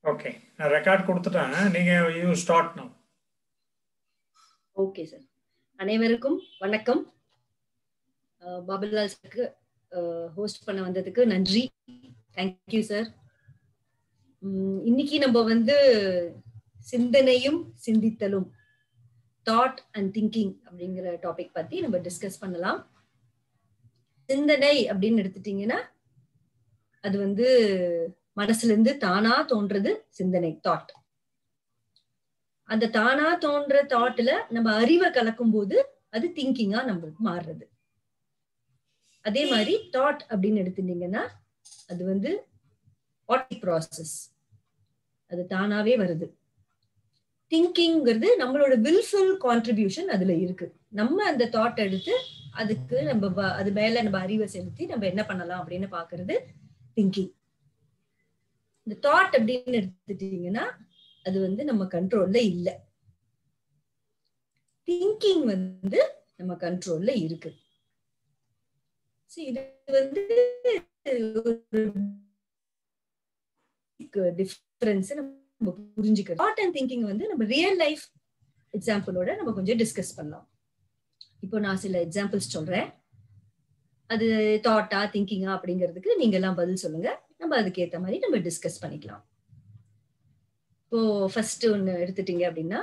Okay, நான் record கொடுத்துட்டேன். நீங்க you start now. Okay sir. அனைவருக்கும் வணக்கம். பாபுலால் சாருக்கு ஹோஸ்ட் பண்ண வந்ததுக்கு நன்றி. Thank you sir. இன்னைக்கு நம்ம வந்து சிந்தனையும் சிந்தித்தலும், தாட் அண்ட் திங்கிங் அப்படிங்கிற டாபிக் பத்தி நம்ம டிஸ்கஸ் பண்ணலாம். சிந்தனை அப்படின்னு எடுத்துட்டீங்கன்னா அது வந்து மனசுல இருந்து தானா தோன்றது சிந்தனை, தாட். அந்த தானா தோன்ற தாட்ல நம்ம அறிவை கலக்கும் போது அது திங்கிங்கா நம்மளுக்கு மாறுறது. அதே மாதிரி தாட் அப்படின்னு எடுத்துட்டீங்கன்னா அது வந்து ஆட்டோமேட்டிக் ப்ராசஸ், அது தானாவே வருது. திங்கிங்கிறது நம்மளோட வில்ஃபுல் கான்ட்ரிபியூஷன் அதுல இருக்கு. நம்ம அந்த தாட் எடுத்து அதுக்கு நம்ம அது மேல நம்ம அறிவை செலுத்தி நம்ம என்ன பண்ணலாம் அப்படின்னு பாக்குறது திங்கிங். இந்த தாட் அப்படின்னு எடுத்துட்டீங்கன்னா அது வந்து நம்ம கண்ட்ரோல்ல இல்ல. திங்கிங் வந்து நம்ம கண்ட்ரோல்ல இருக்கு. இது வந்து டிஃபரன்ஸ் நம்ம புரிஞ்சுக்கணும். தாட் அண்ட் திங்கிங் வந்து நம்ம ரியல் லைஃப் எக்ஸாம்பிளோட நம்ம கொஞ்சம் டிஸ்கஸ் பண்ணலாம். இப்போ நான் சில எக்ஸாம்பிள்ஸ் சொல்றேன். அது தாட்டா திங்கிங்கா அப்படிங்கிறதுக்கு நீங்க எல்லாம் பதில் சொல்லுங்க. நம்ம அதுக்கு ஏத்த மாதிரி நம்ம டிஸ்கஸ் பண்ணிக்கலாம். இப்போ ஃபர்ஸ்ட் ஒன்னு எடுத்துட்டீங்க அப்படின்னா,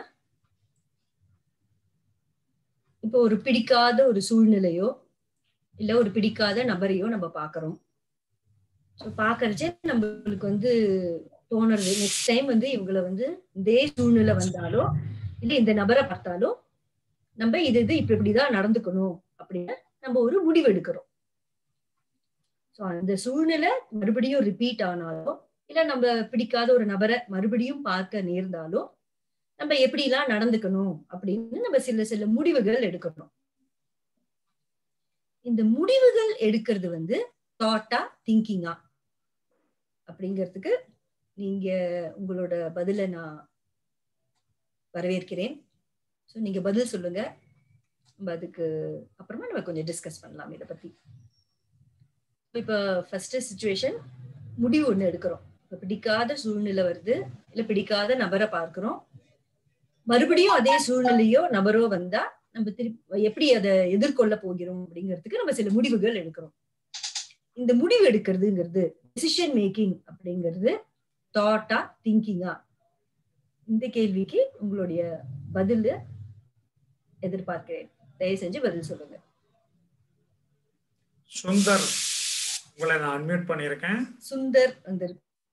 இப்போ ஒரு பிடிக்காத ஒரு சூழ்நிலையோ இல்ல ஒரு பிடிக்காத நபரையோ நம்ம பாக்குறோம். பாக்குறச்சே நம்மளுக்கு வந்து தோணுறது நெக்ஸ்ட் டைம் வந்து இவங்களை வந்து இதே சூழ்நிலை வந்தாலோ இல்ல இந்த நபரை பார்த்தாலோ நம்ம இது இப்படிதான் நடந்துக்கணும் அப்படின்னு நம்ம ஒரு முடிவு எடுக்கிறோம். அந்த சூழ்நிலை மறுபடியும் ரிப்பீட் ஆனாலோ இல்ல நம்ம பிடிக்காத ஒரு நபரை மறுபடியும் பார்க்க நேர்ந்தாலோ நம்ம எப்படி எல்லாம் நடந்துக்கணும் அப்படின்னு நம்ம சில முடிவுகள் எடுக்கணும். இந்த முடிவுகள் எடுக்கிறது வந்து தாட்டா திங்கிங்கா அப்படிங்கிறதுக்கு நீங்க உங்களோட பதில நான் வரவேற்கிறேன். நீங்க பதில் சொல்லுங்க. நம்ம அதுக்கு அப்புறமா நம்ம கொஞ்சம் டிஸ்கஸ் பண்ணலாம் இதை பத்தி. இப்ப ஃபர்ஸ்ட் சிச்சுவேஷன், முடிவு ஒண்ணு எடுக்கிறோம். இப்ப பிடிக்காத சூழ்நிலை வருது, இல்ல பிடிக்காத நபரை பார்க்கிறோம். மறுபடியும் அதே சூழ்நிலையோ நபரோ வந்தா நம்ம திருப்பி எப்படி அதை எதிர்கொள்ள போகிறோம் அப்படிங்கிறதுக்கு நம்ம சில முடிவுகள் எடுக்கிறோம். இந்த முடிவு எடுக்கிறதுங்கிறது, டிசிஷன் மேக்கிங் அப்படிங்கிறது தாட்டா திங்கிங்கா? இந்த கேள்விக்கு உங்களுடைய பதில் எதிர்பார்க்கிறேன். தயவு செஞ்சு பதில் சொல்லுங்க. சுந்தர், உங்களை நான் அன்மியூட் பண்ணியிருக்கேன். சுந்தர் வந்து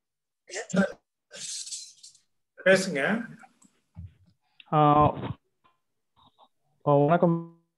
பேசுங்க. வணக்கம்.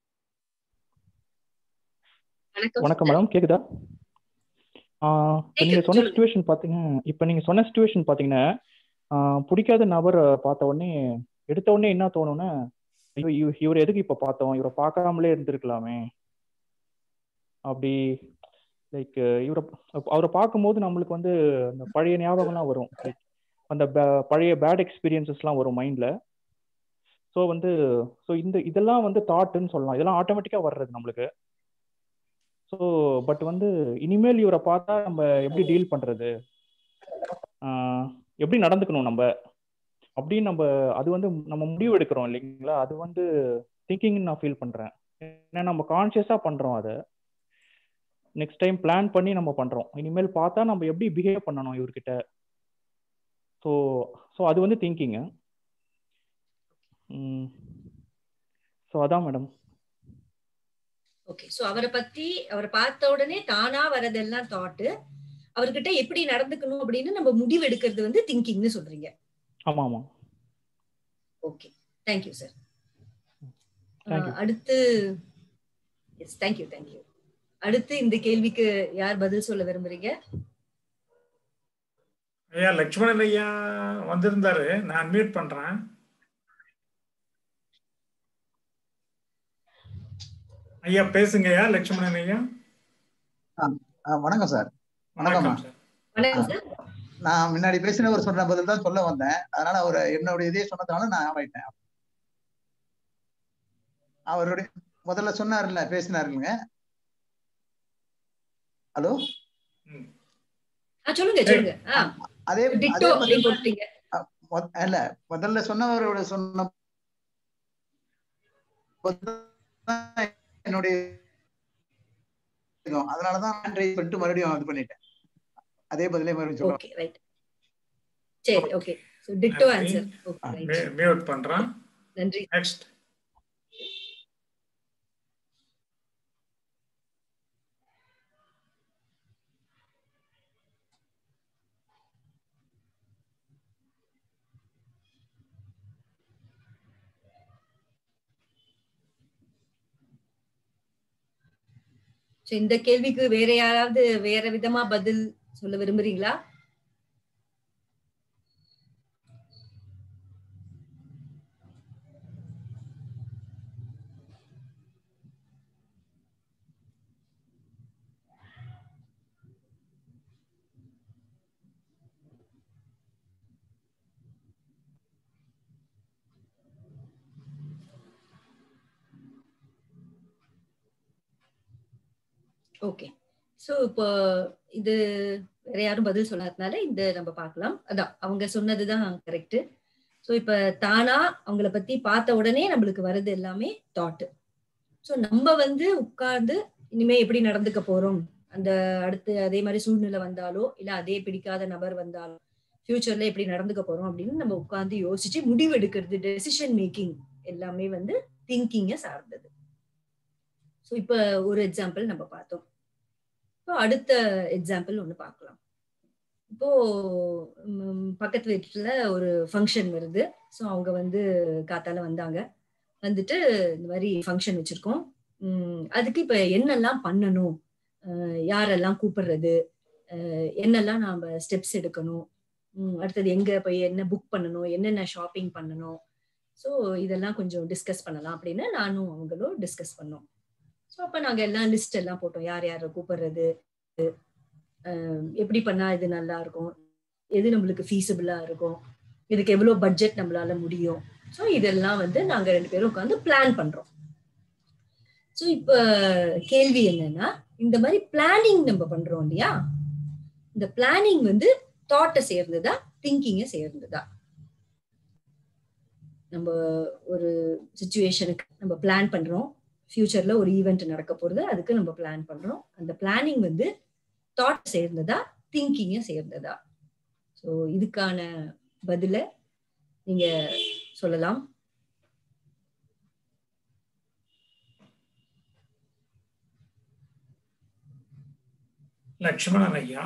வணக்கம் மேடம், கேக்குதா? நீங்க சொன்ன சிச்சுவேஷன் பாத்தீங்க, இப்ப நீங்க சொன்ன சிச்சுவேஷன் பாத்தீங்கன்னா பிடிக்காத நபர் பார்த்த உடனே எடுத்த உடனே என்ன தோணும்னா, இவர் எதுக்கு இப்ப பார்த்தோம், இவரை பார்க்காமலே இருந்திருக்கலாமே அப்படி. லைக் அவரை பார்க்கும்போது நம்மளுக்கு வந்து அந்த பழைய ஞாபகம்லாம் வரும், அந்த பழைய பேட் எக்ஸ்பீரியன்சஸ்லாம் வரும் மைண்ட்ல. ஸோ வந்து இதெல்லாம் வந்து தாட்டுன்னு சொல்லலாம். இதெல்லாம் ஆட்டோமேட்டிக்காக வர்றது நம்மளுக்கு. ஸோ பட் வந்து இனிமேல் இவரை பார்த்தா நம்ம எப்படி டீல் பண்ணுறது, எப்படி நடந்துக்கணும் நம்ம அப்படின்னு அது வந்து நம்ம முடிவு எடுக்கிறோம் இல்லைங்களா? அது வந்து திங்கிங்னு நான் ஃபீல் பண்ணுறேன். ஏன்னா நம்ம கான்ஷியஸாக பண்ணுறோம், அதை நெக்ஸ்ட் டைம் பிளான் பண்ணி நம்ம பண்ணுறோம். இனிமேல் பார்த்தா நம்ம எப்படி பிஹேவ் பண்ணணும் இவர்கிட்ட. ஸோ அது வந்து திங்கிங்கு. ஸோ அதான் மேடம். ஓகே. ஸோ அவரை பார்த்த உடனே தானா வரதெல்லாம் தாட்டு, அவர்கிட்ட எப்படி நடந்துக்கணும் அப்படின்னு நம்ம முடிவு எடுக்கிறது வந்து திங்கிங்னு சொல்றீங்க. ஆமா ஆமா. Okay, thank you sir. அடுத்து தேங்க்யூ. அடுத்து இந்த கேள்விக்கு யார் பதில் சொல்ல விரும்புறீங்க? ஐயா லட்சுமணன் ஐயா வந்திருந்தாரு, நான் அன்மியூட் பண்றேன். ஐயா பேசுங்க. ஐயா லட்சுமணன் ஐயா. வணக்கம் சார். வணக்கம் சார். நான் முன்னாடி பேசினவர் சொன்ன பதில் தான் சொல்ல வந்தேன். அதனால அவர் என்னுடைய இதே சொன்னதுனால நான் ஆயிட்டேன். அவருடைய முதல்ல சொன்னார்ல, பேசினாருங்க. ஹலோ, சொல்லுங்க. அதே டிட்டோ அதே அப்படின்னு போட்டீங்க. இல்ல, முதல்ல சொன்னவரோட சொன்ன என்னுடைய அதனாலதான் பண்ணிட்டு மறுபடியும் இது பண்ணிட்டேன். அதே பதிலே மறுபடியும் சொல்றேன். Okay right. சரி okay. So ditto answer. Okay right. Mute பண்றேன். நன்றி. நெக்ஸ்ட். இந்த கேள்விக்கு வேற யாராவது வேற விதமா பதில் சொல்ல விரும்புறீங்களா? ஓகே. சோ இப்போ இது வேற யாரும் பதில் சொல்லாதனால இந்த நம்ம பார்க்கலாம். அதான் அவங்க சொன்னதுதான் கரெக்ட். சோ இப்ப தானா அவங்கள பத்தி பார்த்த உடனே நம்மளுக்கு வர்றது எல்லாமே தாட். சோ நம்ம உட்கார்ந்து இனிமே எப்படி நடந்துக்க போறோம், அந்த அடுத்து அதே மாதிரி சூழ்நிலை வந்தாலோ இல்ல அதே பிடிக்காத நபர் வந்தாலோ ஃபியூச்சர்ல எப்படி நடந்துக்க போறோம் அப்படின்னு நம்ம உட்கார்ந்து யோசிச்சு முடிவு எடுக்கிறது, டெசிஷன் மேக்கிங் எல்லாமே திங்கிங்க சார்ந்தது. சோ இப்ப ஒரு எக்ஸாம்பிள் நம்ம பார்த்தோம். இப்போ அடுத்த எக்ஸாம்பிள் ஒண்ணு பார்க்கலாம். இப்போ பக்கத்து வீட்டுல ஒரு ஃபங்க்ஷன் வருது. ஸோ அவங்க காத்தால வந்தாங்க. வந்துட்டு இந்த மாதிரி ஃபங்க்ஷன் வச்சிருக்கோம். அதுக்கு இப்ப என்னெல்லாம் பண்ணணும், யாரெல்லாம் கூப்பிடுறது, என்னெல்லாம் நாம ஸ்டெப்ஸ் எடுக்கணும், அடுத்தது எங்க போய் என்ன புக் பண்ணணும், என்னென்ன ஷாப்பிங் பண்ணணும், ஸோ இதெல்லாம் கொஞ்சம் டிஸ்கஸ் பண்ணலாம் அப்படின்னு நானும் அவங்களும் டிஸ்கஸ் பண்ணோம். ஸோ அப்ப நாங்க எல்லாம் லிஸ்ட் எல்லாம் போட்டோம், யார் யாரை கூப்பிடுறது, எப்படி பண்ணா இது நல்லா இருக்கும், எது நம்மளுக்கு ஃபீஸிபிளா இருக்கும், இதுக்கு எவ்வளவு பட்ஜெட் நம்மளால முடியும். ஸோ இதெல்லாம் நாங்க 2 பேரும் உட்காந்து பிளான் பண்றோம். ஸோ இப்ப கேள்வி என்னன்னா, இந்த மாதிரி பிளானிங் நம்ம பண்றோம் இல்லையா, இந்த பிளானிங் தாட்டை சேர்ந்ததா திங்கிங்க சேர்ந்ததா? நம்ம ஒரு சிச்சுவேஷனுக்கு நம்ம பிளான் பண்றோம், ஃபியூச்சர்ல ஒரு ஈவெண்ட் நடக்க போறது, அதுக்கு நம்ம பிளான் பண்றோம். அந்த பிளானிங் தாட் சேர்ந்ததா திங்கிங்க சேர்ந்ததா? ஸோ இதுக்கான பதில நீங்க சொல்லலாம். லட்சுமணன் ஐயா.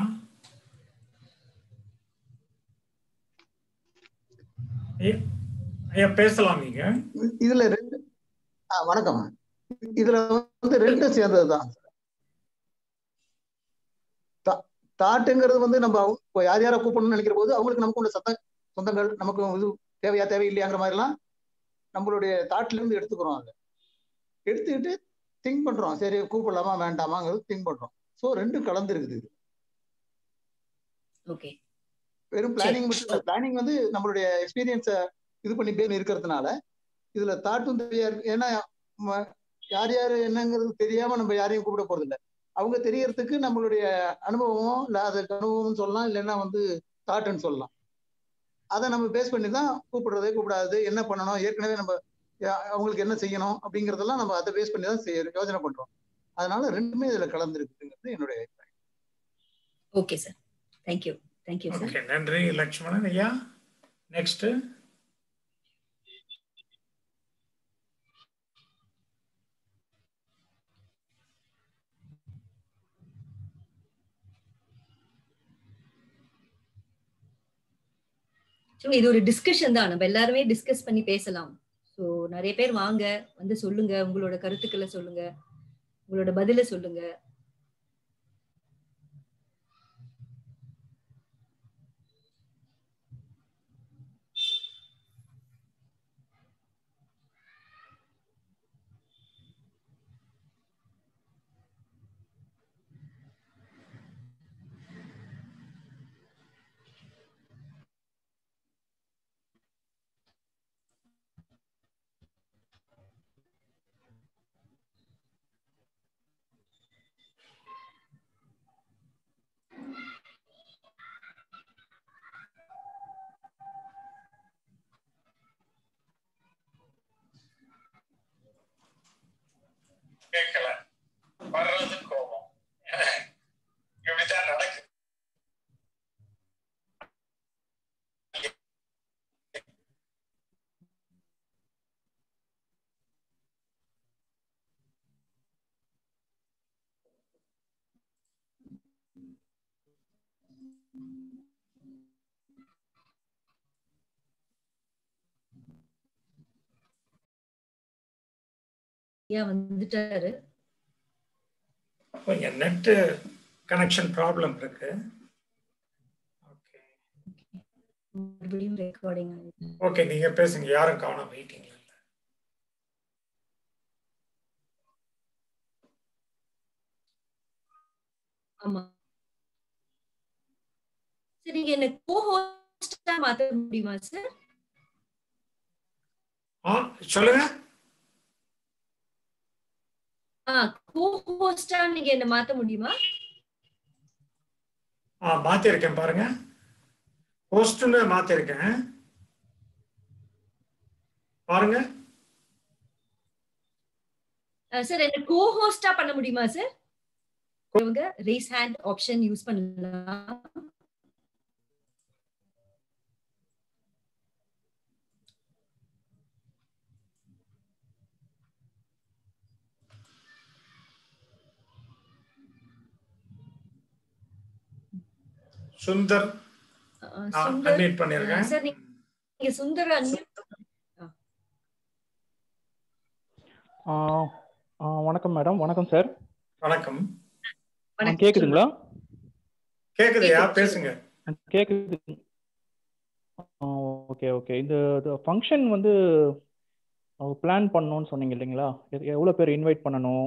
ஐயா பேசலாம் நீங்க. இதுல ரெண்டு வணக்கம். இதுல ரெண்டும் சேர்ந்ததுதான். தாட்டுங்கிறது நம்ம யார் யாரை கூப்பிடணும்னு நினைக்கிற போது அவங்களுக்கு நமக்கு உள்ள சொந்தங்கள் நமக்கு இது தேவையா தேவையில்லையாங்கிற மாதிரி எல்லாம் நம்மளுடைய தாட்ல இருந்து எடுத்துக்கிறோம். அதை எடுத்துக்கிட்டு திங்க் பண்றோம், சரி கூப்பிடலாமா வேண்டாமாங்கிறது திங்க் பண்றோம். ஸோ ரெண்டும் கலந்து இருக்குது. வெறும் பிளானிங் மட்டும் பிளானிங் நம்மளுடைய எக்ஸ்பீரியன்ஸை இது பண்ணி பேர் இருக்கிறதுனால இதுல தாட்டும் தெரியா இருக்கு. ஏன்னா யார் யாரு என்னங்கிறது தெரியாம நம்ம யாரையும் கூப்பிட போறது இல்லை. அவங்க தெரியறதுக்கு நம்மளுடைய அனுபவமோ இல்ல அதுக்கு அனுபவம்னு சொல்லலாம், இல்லைன்னா தாட்டுன்னு சொல்லலாம். அதை நம்ம பேஸ் பண்ணி தான் கூப்பிடுறது கூப்பிடாது என்ன பண்ணணும், ஏற்கனவே நம்ம அவங்களுக்கு என்ன செய்யணும் அப்படிங்கறதெல்லாம் நம்ம அதை பேஸ் பண்ணி தான் யோசனை பண்றோம். அதனால ரெண்டுமே இதுல கலந்துருக்குங்கிறது என்னுடைய அபிப்பிராயம். Okay sir, thank you. Thank you sir. Okay, நன்றி லட்சுமணன் ஐயா. நெக்ஸ்ட். இது ஒரு டிஸ்கஷன் தான், நம்ம எல்லாருமே டிஸ்கஸ் பண்ணி பேசலாம். ஸோ நிறைய பேர் வாங்க, சொல்லுங்க, உங்களோட கருத்துக்களை சொல்லுங்க, உங்களோட பதில சொல்லுங்க. வந்துட்டாரு. கொஞ்சம் நெட் கனெக்ஷன் ப்ராப்ளம் இருக்கு. மறுபடியும் ரெக்கார்டிங். ஓகே, நீங்க பேசுங்க. யாரும் காணோம் மீட்டிங்ல. ஆமா. சரி, நீங்க என்ன கோ-ஹோஸ்டா மாத்த முடியுமா சார்? சொல்லுங்க. கோ-ஹோஸ்டா நீங்க என்ன மாத்த முடியுமா? மாத்திருக்கேன் பாருங்க. ஹோஸ்ட்னு மாத்திருக்கேன் பாருங்க. சார், என்ன கோ-ஹோஸ்டா பண்ண முடியுமா சார்? இவங்க ரேஸ் ஹேண்ட் ஆப்ஷன் யூஸ் பண்ணலாம். சுந்தர் அன்மியூட் பண்ணிருக்கேன். சார், நீங்க சுந்தர் அன்மியூட். வணக்கம் மேடம். வணக்கம் சார். வணக்கம். கேக்குதுங்களா? கேக்குதுயா, பேசுங்க. கேக்குது. Okay okay. இந்த ஃபங்க்ஷன் வந்து பிளான் பண்ணணும்னு சொன்னீங்க இல்லைங்களா? எவ்வளோ பேர் இன்வைட் பண்ணணும்,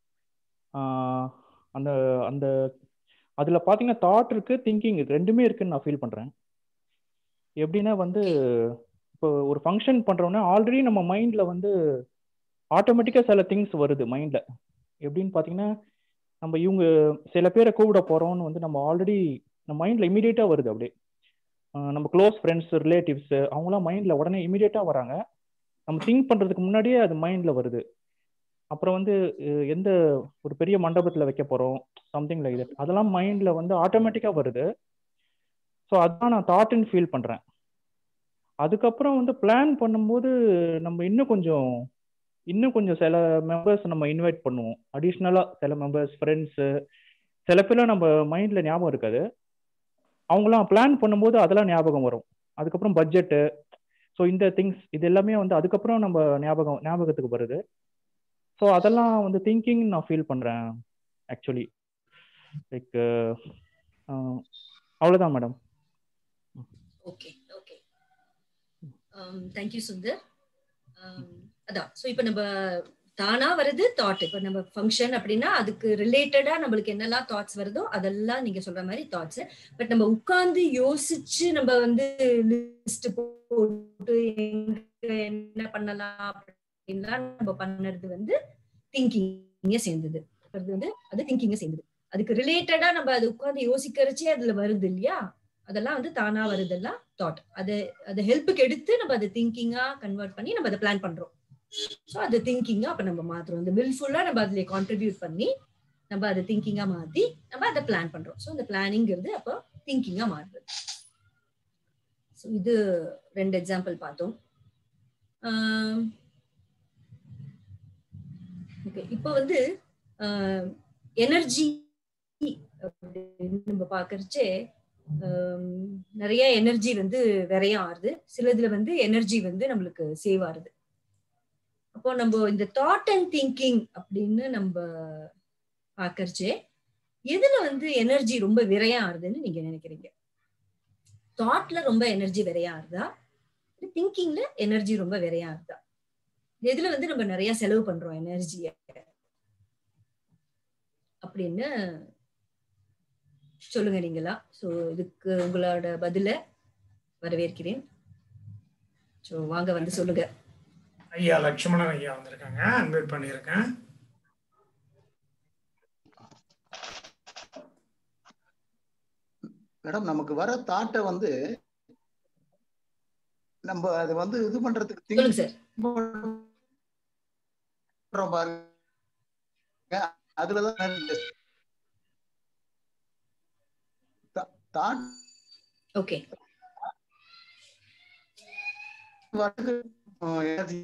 அந்த அந்த அதில் பார்த்தீங்கன்னா தாட் இருக்கு, திங்கிங் இருக்கு, ரெண்டுமே இருக்குன்னு நான் ஃபீல் பண்ணுறேன். எப்படின்னா வந்து இப்போ ஒரு ஃபங்க்ஷன் பண்ணுறோன்னா ஆல்ரெடி நம்ம மைண்டில் வந்து ஆட்டோமேட்டிக்காக சில திங்ஸ் வருது மைண்டில். எப்படின்னு பார்த்தீங்கன்னா, நம்ம இவங்க சில பேரை கூப்பிட போகிறோம்னு வந்து நம்ம ஆல்ரெடி நம்ம மைண்டில் இமீடியட்டாக வருது. அப்படியே நம்ம க்ளோஸ் ஃப்ரெண்ட்ஸ், ரிலேட்டிவ்ஸு அவங்களாம் மைண்டில் உடனே இமீடியட்டாக வராங்க. நம்ம திங்க் பண்ணுறதுக்கு முன்னாடியே அது மைண்டில் வருது. அப்புறம் வந்து எந்த ஒரு பெரிய மண்டபத்தில் வைக்க போகிறோம், சம்திங் லைக் தட், அதெல்லாம் மைண்டில் வந்து ஆட்டோமேட்டிக்காக வருது. ஸோ அதுதான் நான் தாட்டுன்னு ஃபீல் பண்ணுறேன். அதுக்கப்புறம் வந்து பிளான் பண்ணும்போது நம்ம இன்னும் கொஞ்சம் சில மெம்பர்ஸ் நம்ம இன்வைட் பண்ணுவோம். அடிஷ்னலாக சில மெம்பர்ஸ், ஃப்ரெண்ட்ஸு, சில பேர்லாம் நம்ம மைண்டில் ஞாபகம் இருக்காது. அவங்களாம் பிளான் பண்ணும்போது அதெல்லாம் ஞாபகம் வரும். அதுக்கப்புறம் பட்ஜெட்டு, ஸோ இந்த திங்ஸ் இது எல்லாமே வந்து அதுக்கப்புறம் நம்ம ஞாபகத்துக்கு வருது. ஸோ அதெல்லாம் வந்து திங்கிங் நான் ஃபீல் பண்ணுறேன் ஆக்சுவலி. லைக் அவ்வளோதான் madam. Okay okay, thank you Sundar. அதான், ஸோ இப்போ நம்ம தானா வருது தாட். இப்போ நம்ம ஃபங்க்ஷன் அப்படின்னா அதுக்கு ரிலேட்டடா நம்மளுக்கு என்னெல்லாம் தாட்ஸ் வருதோ அதெல்லாம் நீங்க சொல்ற மாதிரி தாட்ஸ். பட் நம்ம உட்கார்ந்து யோசிச்சு நம்ம வந்து லிஸ்ட் போட்டு என்ன பண்ணலாம் அப்படின்லாம் நம்ம பண்ணது வந்து திங்கிங்க சேர்ந்தது. அது திங்கிங்க சேர்ந்தது. அதுக்கு ரிலேட்டடா நம்ம அது உட்கார்ந்து யோசிக்கிறச்சே அதுல வருது இல்லையா, அதெல்லாம் வந்து தானா வருதெல்லாம் தாட். அது ஹெல்ப்புக்கு எடுத்து நம்ம அதை திங்கிங்கா கன்வெர்ட் பண்ணி நம்ம அதை பிளான் பண்றோம். ஸோ அது திங்கிங்கா அப்ப நம்ம மாத்துறோம். இந்த வில்ஃபுல்லா நம்ம அதுல கான்ட்ரிபியூட் பண்ணி நம்ம அதை திங்கிங்கா மாத்தி நம்ம அதை பிளான் பண்றோம். ஸோ அந்த பிளானிங்கிறது அப்போ திங்கிங்கா மாறுது. ஸோ இது 2 எக்ஸாம்பிள் பார்த்தோம். ஓகே, இப்போ வந்து எனர்ஜி நம்ம பாக்குறச்சே நிறைய எனர்ஜி வந்து விரையம் ஆறுது. சிலதுல வந்து எனர்ஜி வந்து நம்மளுக்கு சேவ் ஆறுது. அப்போ நம்ம இந்த தாட் அண்ட் திங்கிங் அப்படின்னு நம்ம பாக்குறச்சே எதுல வந்து எனர்ஜி ரொம்ப விரையம் ஆறுதுன்னு நீங்க நினைக்கிறீங்க? தாட்ல ரொம்ப எனர்ஜி விரையம் ஆறுதா, திங்கிங்ல எனர்ஜி ரொம்ப விரையம் ஆறுதா? எதுல வந்து நம்ம நிறைய செலவு பண்றோம் எனர்ஜிய அப்படின்னு சொல்லுங்க நீங்களா. சோ இதுக்கு உங்களோட பதில வரவேற்கிறேன். சோ வாங்க வந்து சொல்லுங்க. ஐயா லட்சுமணன் ஐயா வந்திருக்காங்க, அன்வைட் பண்ணியிருக்கேன். மேடம், நமக்கு வர தாட்டை வந்து நம்ம அதை வந்து இது பண்றதுக்கு சொல்லுங்க சார். பாருங்க, அதுலதான் தாட் ஓகே எனர்ஜி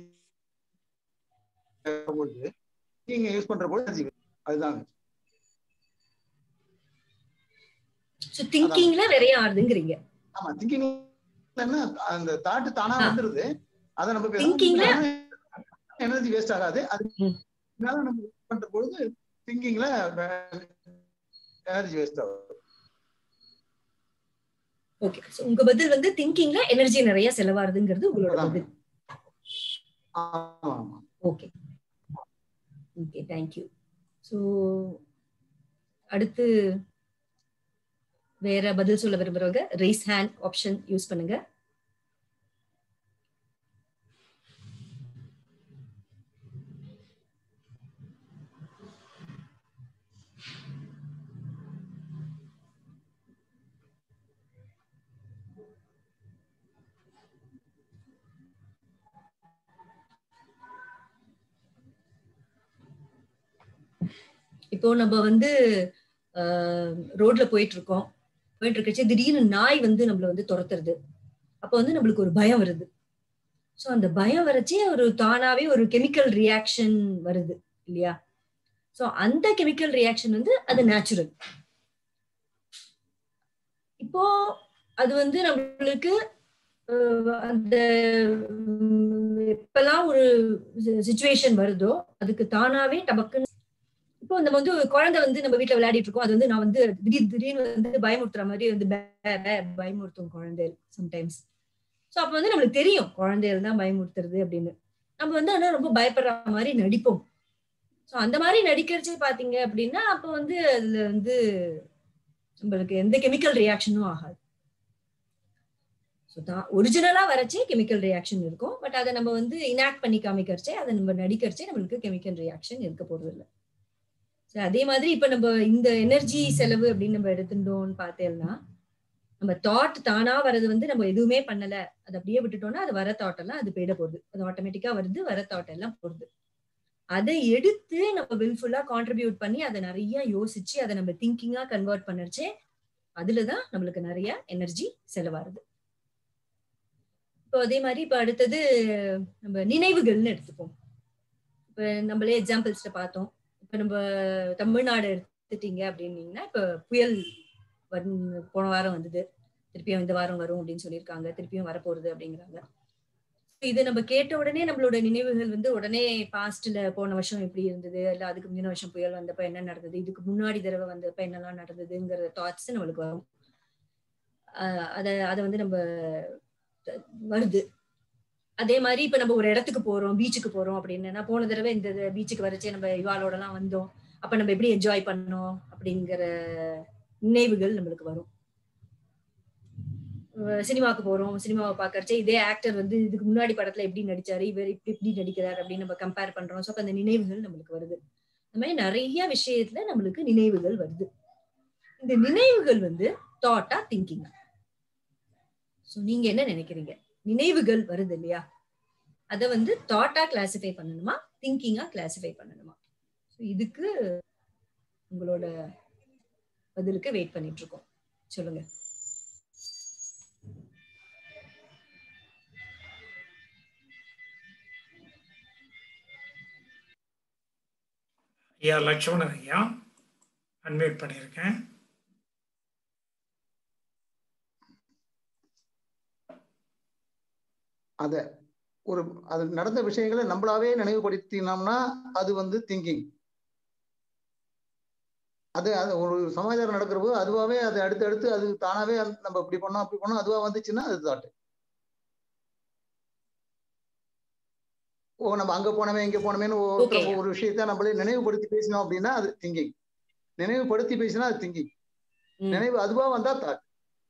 நீங்க யூஸ் பண்ற போது எனர்ஜி அதுதாங்க. சோ திங்கிங்ல விரைய ஆறுதுங்கறீங்க. ஆமா, திங்கிங் அந்த தாட் தானா வந்துருது. அத நம்ம திங்கிங்ல எனர்ஜி வேஸ்ட் ஆகாது. அதனால நம்ம பண்ற பொழுது திங்கிங்ல எனர்ஜி வேஸ்ட் ஆகும். ஓகே, சோ உங்க பதில் வந்து திங்கிங்ல எனர்ஜி நிறைய செலவாகுதுங்கிறது உங்களோட பதில். ஆமா. Okay okay, thank you. So அடுத்து வேற பதில் சொல்ல விரும்புறவங்க ரேஸ் ஹேண்ட் ஆப்ஷன் யூஸ் பண்ணுங்க. இப்போ நம்ம வந்து ரோட்ல போயிட்டு இருக்கச்சு திடீர்னு நாய் வந்து நம்மள வந்து துரத்துறது. அப்ப வந்து நம்மளுக்கு ஒரு பயம் வருது. சோ அந்த பயம் வரச்சே ஒரு தானாவே ஒரு கெமிக்கல் ரியாக்ஷன் வருது இல்லையா? சோ அந்த கெமிக்கல் ரியாக்ஷன் வந்து அது நேச்சுரல். இப்போ அது வந்து நம்மளுக்கு அந்த எப்பெல்லாம் ஒரு சிச்சுவேஷன் வருதோ அதுக்கு தானாவே டபக்குன்னு இப்போ நம்ம வந்து குழந்தை வந்து நம்ம வீட்டுல விளையாடிட்டு இருக்கோம். அது வந்து நான் வந்து திடீர்னு வந்து பயமுறுத்துற மாதிரி வந்து பயமுறுத்தும் குழந்தை சம்டைம்ஸ். சோ அப்ப வந்து நம்மளுக்கு தெரியும் குழந்தைகள் தான் பயமுறுத்துறது அப்படின்னு. நம்ம வந்து ஆனா ரொம்ப பயப்படுற மாதிரி நடிப்போம். சோ அந்த மாதிரி நடிக்கிறச்சே பாத்தீங்க அப்படின்னா அப்ப வந்து அதுல வந்து நம்மளுக்கு எந்த கெமிக்கல் ரியாக்ஷனும் ஆகாது. ஒரிஜினலா வரச்சே கெமிக்கல் ரியாக்ஷன் இருக்கும். பட் அதை நம்ம வந்து இனாக்ட் பண்ணி காமிக்கிறச்சே அதை நம்ம நடிக்கிறச்சே நம்மளுக்கு கெமிக்கல் ரியாக்ஷன் இருக்க போறது இல்லை. அதே மாதிரி இப்ப நம்ம இந்த எனர்ஜி செலவு அப்படின்னு நம்ம எடுத்துட்டோம்னு பார்த்தேன்னா நம்ம தாட் தானா வர்றது வந்து நம்ம எதுவுமே பண்ணல, அதை அப்படியே விட்டுட்டோம்னா அது வர தாட் எல்லாம் அது போயிட போகுது. அது ஆட்டோமேட்டிக்கா வருது, வர தாட் எல்லாம் போகுது. அதை எடுத்து நம்ம வில்ஃபுல்லா கான்ட்ரிபியூட் பண்ணி அதை நிறைய யோசிச்சு அதை நம்ம திங்கிங்கா கன்வெர்ட் பண்ணிருச்சே அதுலதான் நம்மளுக்கு நிறைய எனர்ஜி செலவாருது. இப்போ அதே மாதிரி இப்ப அடுத்தது நம்ம நினைவுகள்னு எடுத்துப்போம். இப்ப நம்மளே எக்ஸாம்பிள்ஸ்ல பார்த்தோம். இப்ப நம்ம தமிழ்நாடு எடுத்துட்டீங்க அப்படின்னீங்கன்னா இப்ப புயல் போன வாரம் வந்தது, திருப்பியும் இந்த வாரம் வரும் அப்படின்னு சொல்லியிருக்காங்க, திருப்பியும் வரப்போறது அப்படிங்கிறாங்க. இது நம்ம கேட்ட உடனே நம்மளோட நினைவுகள் வந்து உடனே பாஸ்ட்ல போன வருஷம் எப்படி இருந்தது, இல்ல அதுக்கு முந்தின வருஷம் புயல் வந்தப்ப என்ன நடந்தது, இதுக்கு முன்னாடி தடவை வந்தப்ப என்னெல்லாம் நடந்ததுங்கிற தாட்ஸ் நம்மளுக்கு வரும். அத வந்து நம்ம வருது. அதே மாதிரி இப்ப நம்ம ஒரு இடத்துக்கு போறோம், பீச்சுக்கு போறோம் அப்படின்னா போன தடவை இந்த பீச்சுக்கு வரைச்சே நம்ம இவாளோட எல்லாம் வந்தோம், அப்ப நம்ம எப்படி என்ஜாய் பண்ணோம் அப்படிங்கிற நினைவுகள் நம்மளுக்கு வரும். சினிமாவுக்கு போறோம், சினிமாவை பாக்கறச்சே இதே ஆக்டர் வந்து இதுக்கு முன்னாடி படத்துல எப்படி நடிச்சாரு, இவர் இப்படி நடிக்கிறாரு அப்படின்னு நம்ம கம்பேர் பண்றோம். சோ அந்த நினைவுகள் நம்மளுக்கு வருது. இந்த மாதிரி நிறைய விஷயத்துல நம்மளுக்கு நினைவுகள் வருது. இந்த நினைவுகள் வந்து தாட்டா திங்கிங். சோ நீங்க என்ன நினைக்கிறீங்க? நினைவுகள் வருது இல்லையா, அத வந்து தாட்டா கிளாசிஃபை பண்ணணுமா, திங்கிங்கா கிளாசிஃபை பண்ணணுமா? இதுக்கு உங்களோட பதிலுக்கு வெயிட் பண்ணிட்டு இருக்கோம். சொல்லுங்க. ஐயா லட்சுமணன் ஐயா அன்மியூட் பண்ணியிருக்கேன். அது நடந்த விஷயங்களை நம்மளாவே நினைவுபடுத்தினோம்னா அது வந்து திங்கிங். அது ஒரு சமாச்சாரம் நடக்கிற போது அதுவாவே அது அடுத்து அது தானாவே நம்ம இப்படி பண்ணோம் அப்படி பண்ணோம் அதுவா வந்துச்சுன்னா அது தாட். நம்ம அங்க போனவே இங்க போனவேன்னு ஒரு விஷயத்த நம்மளே நினைவுபடுத்தி பேசினோம் அப்படின்னா அது திங்கிங். நினைவுபடுத்தி பேசினா அது திங்கிங். நினைவு அதுவா வந்தா தாட்.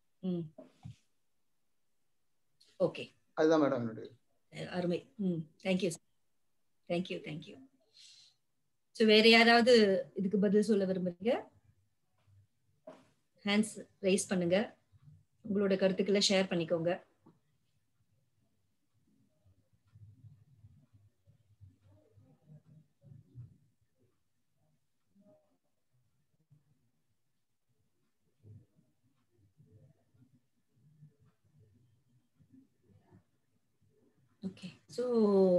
ஓகே, அதுதான் மேடம் என்னுடைய அருமை. Thank you thank you thank you. சோ வேற யாராவது இதுக்கு பதில் சொல்ல விரும்புறீங்க? ஹேண்ட்ஸ் ரைஸ் பண்ணுங்க, உங்களோட கருத்துக்களை ஷேர் பண்ணிக்கோங்க. ஓகே, சோ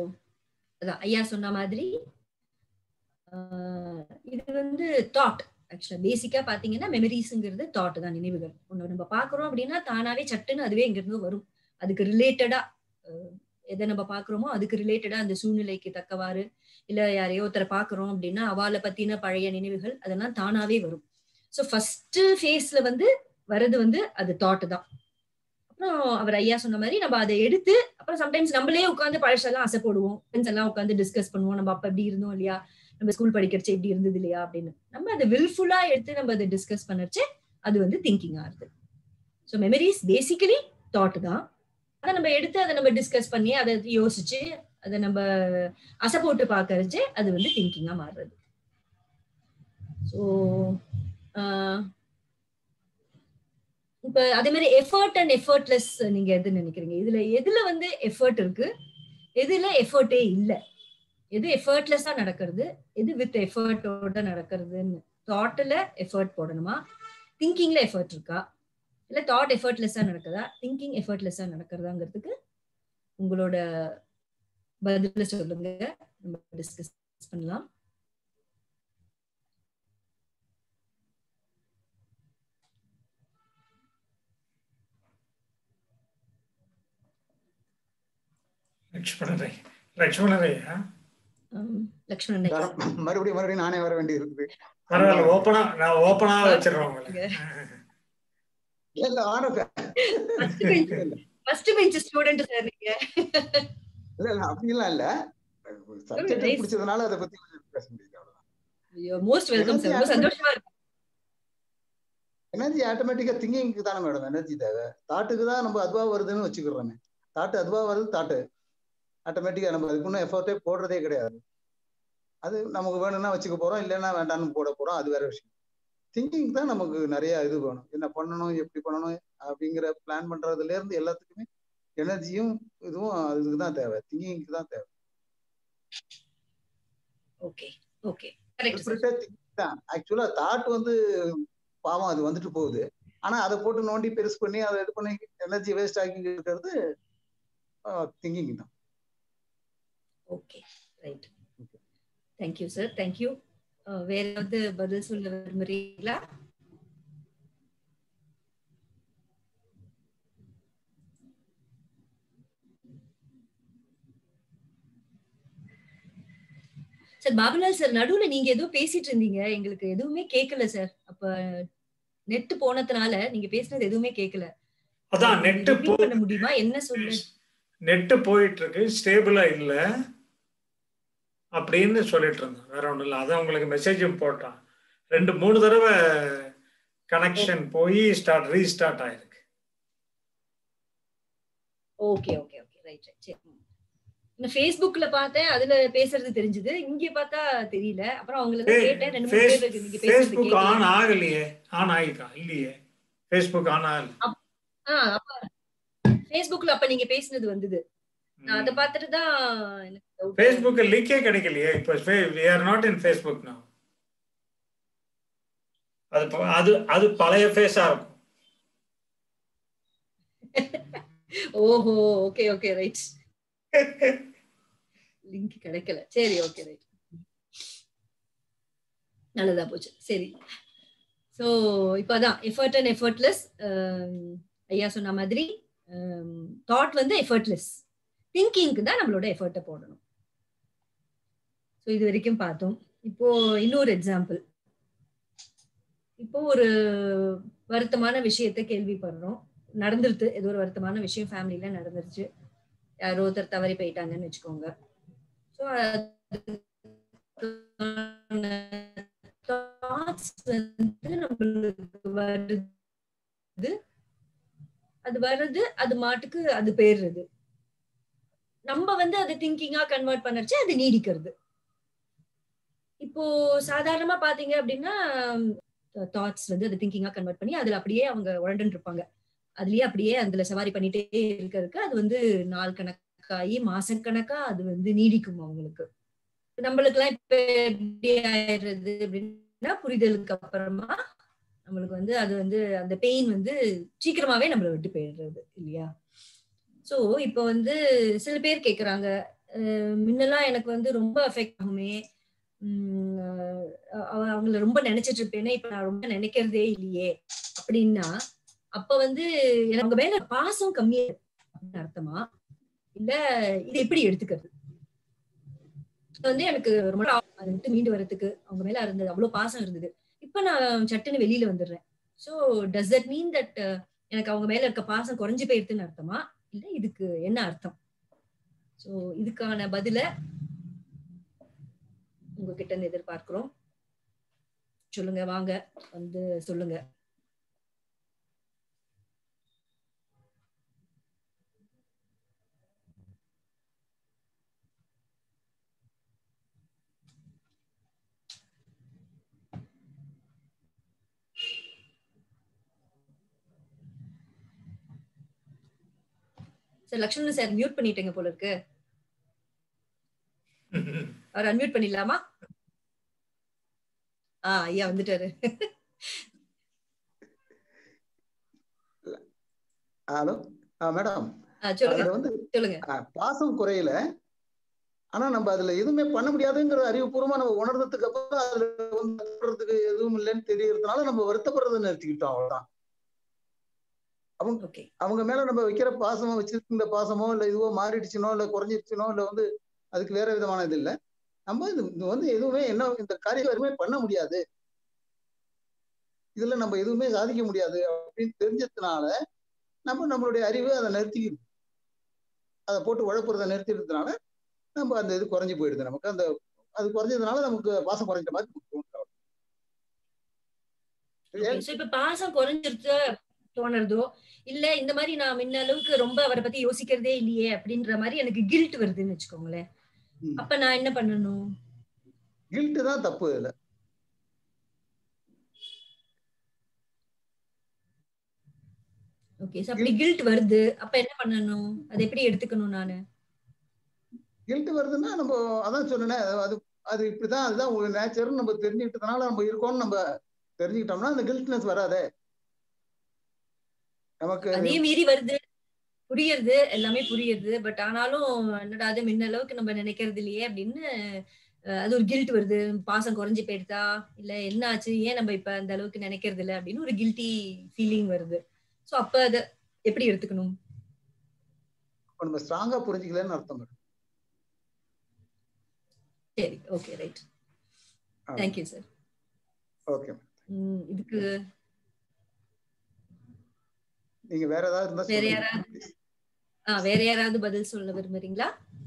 அதான் ஐயா சொன்ன மாதிரி இது வந்து தாட் ஆக்சுவலா பேசிக்கா பாத்தீங்கன்னா மெமரிஸ்ங்கிறது தாட் தான், நினைவுகள். ஒண்ணு நம்ம பாக்குறோம் அப்படின்னா தானாவே சட்டுன்னு அதுவே இங்க இருந்து வரும். அதுக்கு ரிலேட்டடா எதை நம்ம பாக்குறோமோ அதுக்கு ரிலேட்டடா அந்த சூழ்நிலைக்கு தக்கவாறு, இல்ல யாரையோ ஒருத்தரை பாக்குறோம் அப்படின்னா அவளை பத்தின பழைய நினைவுகள் அதெல்லாம் தானாவே வரும். சோ ஃபர்ஸ்ட் ஃபேஸ்ல வந்து வர்றது வந்து அது தாட் தான். அப்புறம் அவர் ஐயா சொன்ன மாதிரி நம்ம அதை எடுத்து அப்புறம் சம்டைம்ஸ் நம்மளே உட்காந்து பழசெல்லாம் அசை போடுவோம், ஃப்ரெண்ட்ஸ் எல்லாம் உட்காந்து டிஸ்கஸ் பண்ணுவோம், நம்ம அப்ப எப்படி இருந்தோம் இல்லையா, நம்ம ஸ்கூல் படிக்கிறச்சு எப்படி இருந்தது இல்லையா அப்படின்னு. நம்ம அதை வில்ஃபுல்லா எடுத்து நம்ம அதை டிஸ்கஸ் பண்ணச்சு அது வந்து திங்கிங் ஆகுது. ஸோ மெமரிஸ் பேசிக்கலி தாட் தான். அதை நம்ம எடுத்து அதை நம்ம டிஸ்கஸ் பண்ணி அதை யோசிச்சு அதை நம்ம அசை போட்டு பாக்கறச்சு அது வந்து திங்கிங்கா மாறுறது. ஸோ இப்ப அதே மாதிரி எஃபர்ட் அண்ட் எஃபர்ட்லெஸ் நீங்க எது நினைக்கிறீங்க? எதுல வந்து எஃபர்ட் இருக்கு, எதுல எஃபர்ட்டே இல்ல, எது எஃபர்ட்லெஸ்ஸா நடக்கிறது, எது வித் எஃபர்ட்டோட நடக்கிறதுன்னு? தாட்ல எஃபர்ட் போடணுமா, திங்கிங்ல எஃபர்ட் இருக்கா, இல்ல தாட் எஃபர்ட்லெஸ்ஸா நடக்குதா, திங்கிங் எஃபர்ட்லெஸ்ஸா நடக்கிறதாங்கிறதுக்கு உங்களோட பதில சொல்லுங்க, நம்ம டிஸ்கஸ் பண்ணலாம். லக்ஷ்மணன் மறுபடியும் நானே வர வேண்டி இருக்குது. பரவாயில்ல, நான் ஓப்பனா வச்சிடுறேன். ஃபர்ஸ்ட் பெஞ்ச் ஸ்டூடண்ட் சார் நீங்க. இல்ல அப்படிலாம் இல்ல, சப்ஜெக்ட் பிடிச்சதனால அத பத்தி பேச முடியுது, அவ்வளவுதான். ஐயோ மோஸ்ட் வெல்கம் சார், ரொம்ப சந்தோஷமா இருக்கு. எனர்ஜி ஆட்டோமேட்டிக்கா திங்கிங்க்கு தானே மேடம் எனர்ஜி தேவை. தாட்டுக்கு தான் நம்ம அதுவா வருதுன்னு வச்சுக்கிறோமே. தாட்டு அதுவா வருது, தாட்டு ஆட்டோமேட்டிக்கா நம்ம அதுக்கு இன்னும் எஃபர்ட்டே போடுறதே கிடையாது. அது நமக்கு வேணும்னா வச்சுக்க போறோம், இல்லைன்னா வேண்டாம்னு போட போறோம், அது வேற விஷயம். திங்கிங் தான் நமக்கு நிறைய இது வேணும், என்ன பண்ணணும் எப்படி பண்ணணும் அப்படிங்கிற பிளான் பண்றதுல இருந்து எல்லாத்துக்குமே எனர்ஜியும் இதுவும் அதுக்கு தான் தேவை, திங்கிங்க்கு தான் தேவை. ஓகே ஓகே கரெக்ட் தான். ஆக்சுவலா தாட் வந்து பாவம் அது வந்துட்டு போகுது, ஆனா அதை போட்டு நோண்டி பெருசு பண்ணி அதை இது பண்ணி எனர்ஜி வேஸ்ட் ஆகி இருக்கிறது திங்கிங் தான். Okay right, thank you sir, thank you. வேற ஏதாவது பதில் சொல்ல விரும்புறீங்களா? சார் பாபுலால் சார், நடுவுல நீங்க ஏதோ பேசிட்டு இருந்தீங்க, எங்களுக்கு எதுவுமே கேட்கல சார். அப்ப நெட் போனதுனால நீங்க பேசுனது எதுவுமே கேட்கல. அதான் நெட் பண்ண முடியுமா? என்ன சொல்ல? நெட் போயிட்டு இருக்கு, ஸ்டேபிளா இல்ல அப்படின்னு சொல்லிட்டு இருந்தேன், வேற ஒண்ணும் இல்லை. அதான் உங்களுக்கு மெசேஜும் போட்டான், 2-3 தடவை கனெக்ஷன் போய் ரீஸ்டார்ட் ஆயிருக்கு. Okay okay okay right right. சரி, நான் Facebookல பார்த்தேன், அதுல பேசுறது தெரிஞ்சது, இங்க பார்த்தா தெரியல. அப்புறம் அவங்களுக்கு கேட்டேன், 2-3 பேர் நீங்க பேசுறது Facebook ஆன் ஆகலையே. ஆன் ஆயிட்டா இல்லையே? Facebook ஆன் ஆகல. அப்ப Facebookல அப்ப நீங்க பேசுனது வந்தது, நான் அத பார்த்துட்டு தான் எனக்கு டவுட். Facebook லிங்கே கிடைக்கலையே இப்போ. we are not in Facebook now. அது பழைய ஃபேஸா இருக்கும். ஓஹோ ஓகே ஓகே ரைட். லிங்க் கிடைக்கல, சரி ஓகே ரைட், நல்லதா போச்சு. சரி, சோ இப்பதான் எஃபர்ட் அண்ட் எஃபர்ட்லெஸ். ஐயா சொன்ன மாதிரி தாட் வந்து எஃபர்ட்லெஸ், திங்கிங்க்கு தான் நம்மளோட எஃபர்ட்டை போடணும். ஸோ இது வரைக்கும் பார்த்தோம். இப்போ இன்னொரு எக்ஸாம்பிள். இப்போ ஒரு வருத்தமான விஷயத்த கேள்விப்படுறோம், நடந்துருது, ஏதோ ஒரு வருத்தமான விஷயம் ஃபேமிலியில நடந்துருச்சு, யாரோ ஒருத்தர் தவறி போயிட்டாங்கன்னு வச்சுக்கோங்க. ஸோ தாட்ஸ் வந்து நம்மளுக்கு வருது, அது வருது, அது மாட்டுக்கு அது போயிடுறது. நம்ம வந்து அதை திங்கிங்கா கன்வெர்ட் பண்ணச்சு அது நீடிக்கிறது. இப்போ சாதாரணமா பாத்தீங்க அப்படின்னா தாட்ஸ் வந்து அது திங்கிங்கா கன்வெர்ட் பண்ணி அதுல அப்படியே அவங்க உழண்டு இருப்பாங்க, அதுலயே அப்படியே அதுல சவாரி பண்ணிட்டே இருக்கிறதுக்கு அது வந்து நாள் கணக்காகி மாசக்கணக்கா அது வந்து நீடிக்கும் அவங்களுக்கு. நம்மளுக்கு எல்லாம் இப்ப எப்படி ஆயிடுறது அப்படின்னா, புரிதலுக்கு அப்புறமா நம்மளுக்கு வந்து அது வந்து அந்த பெயின் வந்து சீக்கிரமாவே நம்மளை விட்டு போயிடுறது இல்லையா? சோ இப்ப வந்து சில பேர் கேக்குறாங்க, முன்னெல்லாம் எனக்கு வந்து ரொம்ப அஃபெக்ட் ஆகுமே, அவங்கள ரொம்ப நினைச்சிட்டு இருப்பேனே, இப்ப நான் ரொம்ப நினைக்கிறதே இல்லையே அப்படின்னா, அப்ப வந்து எனக்கு அவங்க மேல பாசம் கம்மியா அப்படின்னு அர்த்தமா, இல்ல இது எப்படி எடுத்துக்கிறது? வந்து எனக்கு ரொம்ப அதை விட்டு மீண்டு வரதுக்கு அவங்க மேல இருந்தது அவ்வளவு பாசம் இருந்தது. இப்ப நான் சட்டுன்னு வெளியில வந்துடுறேன். So does that mean that எனக்கு அவங்க மேல இருக்க பாசம் குறைஞ்சு போயிருதுன்னு அர்த்தமா, இல்ல இதுக்கு என்ன அர்த்தம்? சோ இதுக்கான பதில உங்ககிட்ட இருந்து எதிர்பார்க்கிறோம். சொல்லுங்க, வாங்க வந்து சொல்லுங்க. சார் லக்ஷ்மணன் சார் மியூட் பண்ணிட்டீங்க போல இருக்கு. அவர் அன்மியூட் பண்ணிடலாமா? ஐயா வந்துட்டாரு. ஹலோ மேடம், சொல்லுங்க வந்து சொல்லுங்க. பாசம் குறையல, ஆனா நம்ம அதுல எதுவுமே பண்ண முடியாதுங்கிற அறிவுபூர்வமா நம்ம உணர்ந்ததுக்கு அப்புறம் அதுல வந்து எதுவும் இல்லைன்னு தெரியறதுனால நம்ம வருத்தப்படுறதை நிறுத்திக்கிட்டோம், அவ்வளவுதான். அவங்க மேல நம்ம வைக்கிற பாசமோ, வச்சிருக்கிற பாசமோ இல்ல இதுவோ மாறிடுச்சுனோ இல்ல குறைஞ்சிருச்சுனோ இல்ல வந்து அதுக்கு வேற விதமான இது இல்ல. நம்ம இது வந்து எதுவுமே என்ன இந்த காரியம் எதுவுமே பண்ண முடியாது, இதுல நம்ம எதுவுமே சாதிக்க முடியாது அப்படின்னு தெரிஞ்சதுனால நம்ம நம்மளுடைய அறிவு அதை நிறுத்திக்கிது, அதை போட்டு உழப்புறதை நிறுத்திடுறதுனால நம்ம அந்த இது குறைஞ்சு போயிடுது. நமக்கு அந்த அது குறைஞ்சதுனால நமக்கு பாசம் குறைஞ்ச மாதிரி இப்ப பாசம் குறைஞ்சிருச்சு தோணுறதோ இல்ல இந்த மாதிரி நான் முன்ன அளவுக்கு ரொம்ப அவரை பத்தி யோசிக்கிறதே இல்லையே அப்படின்ற மாதிரி எனக்கு கில்ட் வருதுன்னு வச்சுக்கோங்களேன். அப்ப நான் என்ன பண்ணணும்? கில்ட் தான் தப்பு இல்ல. ஓகே, அப்படி கில்ட் வருது, அப்ப என்ன பண்ணணும்? அதை எப்படி எடுத்துக்கணும்? நானு கில்ட் வருதுன்னா நம்ம அதான் சொன்னேன், அது அது இப்படிதான், அதுதான் உங்க நேச்சர்னு நம்ம தெரிஞ்சுக்கிட்டதுனால நம்ம இருக்கோம்னு நம்ம தெரிஞ்சுக்கிட்டோம்னா அந்த கில்ட்னஸ் வராதே நமக்கு. அதையும் மீறி வருது, புரியுது, எல்லாமே புரியுது. பட் ஆனாலும் என்னடா அது முன்ன அளவுக்கு நம்ம நினைக்கிறது இல்லையே அப்படின்னு அது ஒரு கில்ட் வருது. பாசம் குறைஞ்சு போயிடுதா, இல்ல என்ன ஆச்சு, ஏன் நம்ம இப்ப அந்த அளவுக்கு நினைக்கிறது இல்லை அப்படின்னு ஒரு கில்ட்டி ஃபீலிங் வருது. சோ அப்ப அத எப்படி எடுத்துக்கணும்? நம்ம ஸ்ட்ராங்கா புரிஞ்சுக்கலன்னு அர்த்தம். சரி, okay, right. Thank you sir. Okay. இதுக்கு நீங்க வேற ஏதாவது இருந்தா வேற யாராவது பதில் சொல்ல விரும்புறீங்களா?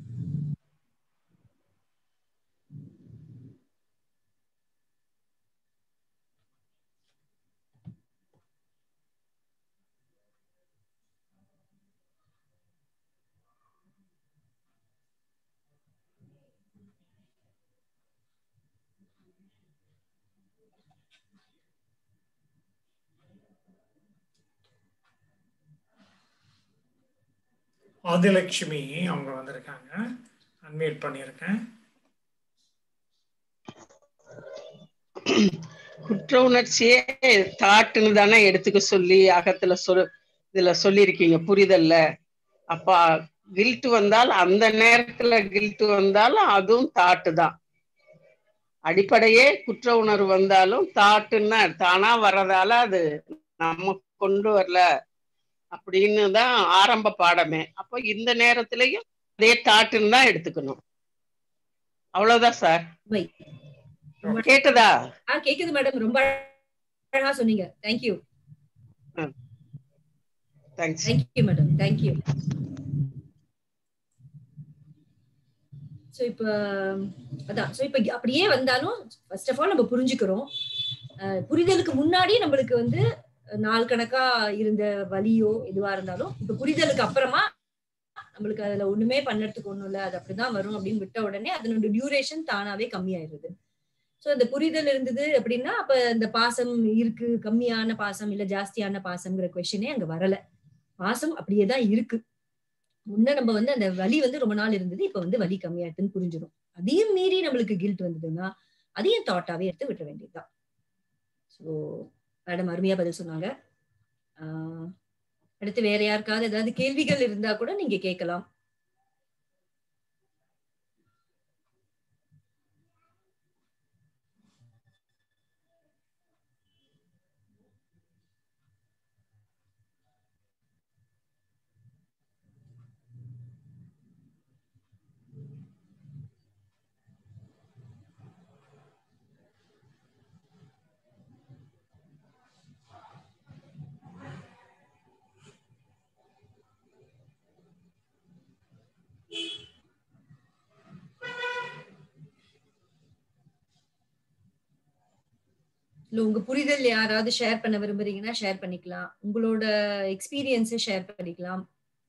ஆதிலட்சுமி அவங்க வந்திருக்காங்க, அன்மியூட் பண்ணியிருக்கேன். குற்ற உணர்ச்சியே தாட்டுன்னு தானே எடுத்துக்க சொல்லி அகத்துல இதுல சொல்லியிருக்கீங்க புரிதல்ல. அப்ப கில்ட் வந்தால் அந்த நேரத்துல கில்ட் வந்தாலும் அதுவும் தாட்டு தான். அடிப்படையே குற்ற உணர்வு வந்தாலும் தாட்டுன்னா தானா வர்றதால அது நம்ம கொண்டு வரல அப்படின்னு தான் ஆரம்ப பாடமே. அப்போ இந்த நேரத்திலையும் அதே தாட்டுன்னு தான் எடுத்துக்கணும். அவ்வளவுதான் சார். கேட்டதா? கேக்குது மேடம், ரொம்ப அழகா சொன்னீங்க. Thank you. Thank you madam, thank you. So இப்ப அதான், சோ இப்ப அப்படியே வந்தாலும் ஃபர்ஸ்ட் ஆஃப் ஆல் நம்ம புரிஞ்சுக்கிறோம். புரிதலுக்கு முன்னாடி நம்மளுக்கு வந்து நாள் கணக்கா இருந்த வலியோ எதுவா இருந்தாலும் இப்ப புரிதலுக்கு அப்புறமா நம்மளுக்கு அதுல ஒண்ணுமே பண்ணறதுக்கு ஒண்ணும் இல்ல, அது அப்படிதான் வரும் அப்படின்னு விட்ட உடனே அதனோட டியூரேஷன் தானாவே கம்மியாயிருது. சோ இந்த புரிதல் இருந்தது அப்படின்னா அப்ப இந்த பாசம் இருக்கு, கம்மியான பாசம் இல்ல ஜாஸ்தியான பாசம்ங்கிற கொஸ்டினே அங்க வரல. பாசம் அப்படியேதான் இருக்கு. முன்ன நம்ம வந்து அந்த வலி வந்து ரொம்ப நாள் இருந்தது, இப்ப வந்து வலி கம்மியாயிட்டுன்னு புரிஞ்சிடும். அதையும் மீறி நம்மளுக்கு கில்ட் வந்ததுன்னா அதையும் தாட்டாவே எடுத்து விட்ட வேண்டியதுதான். ஸோ மேடம் அருமையா பதில் சொன்னாங்க. அடுத்து வேற யாருக்காவது ஏதாவது கேள்விகள் இருந்தா கூட நீங்க கேட்கலாம். இல்ல உங்க புரிதல் யாராவது ஷேர் பண்ண விரும்புறீங்கன்னா ஷேர் பண்ணிக்கலாம், உங்களோட எக்ஸ்பீரியன்ஸை ஷேர் பண்ணிக்கலாம்.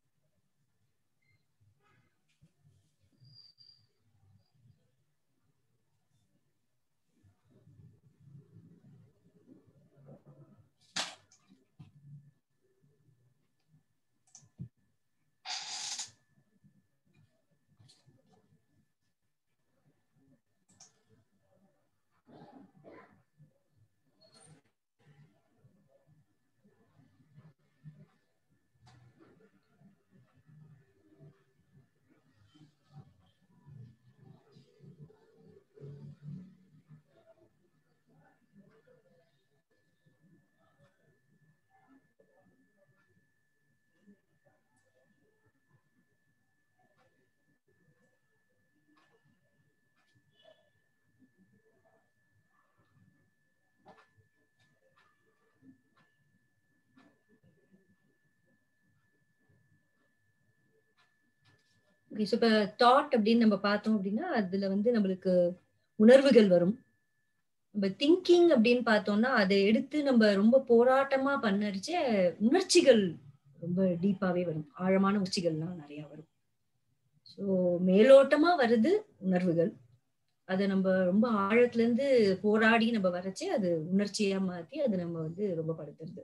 இப்ப தாட் அப்படின்னு நம்ம பார்த்தோம் அப்படின்னா அதுல வந்து நம்மளுக்கு உணர்வுகள் வரும். நம்ம திங்கிங் அப்படின்னு பார்த்தோம்னா அதை எடுத்து நம்ம ரொம்ப போராட்டமா பண்ணடிச்ச உணர்ச்சிகள் ரொம்ப டீப்பாவே வரும், ஆழமான உணர்ச்சிகள்லாம் நிறைய வரும். ஸோ மேலோட்டமா வருது உணர்வுகள், அதை நம்ம ரொம்ப ஆழத்துல இருந்து போராடி நம்ம வரைச்சு அது உணர்ச்சியா மாத்தி அது நம்ம வந்து ரொம்ப படுத்துறது.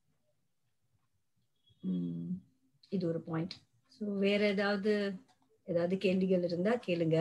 இது ஒரு பாயிண்ட். ஸோ வேற ஏதாவது கேள்விகள் இருந்தா கேளுங்க.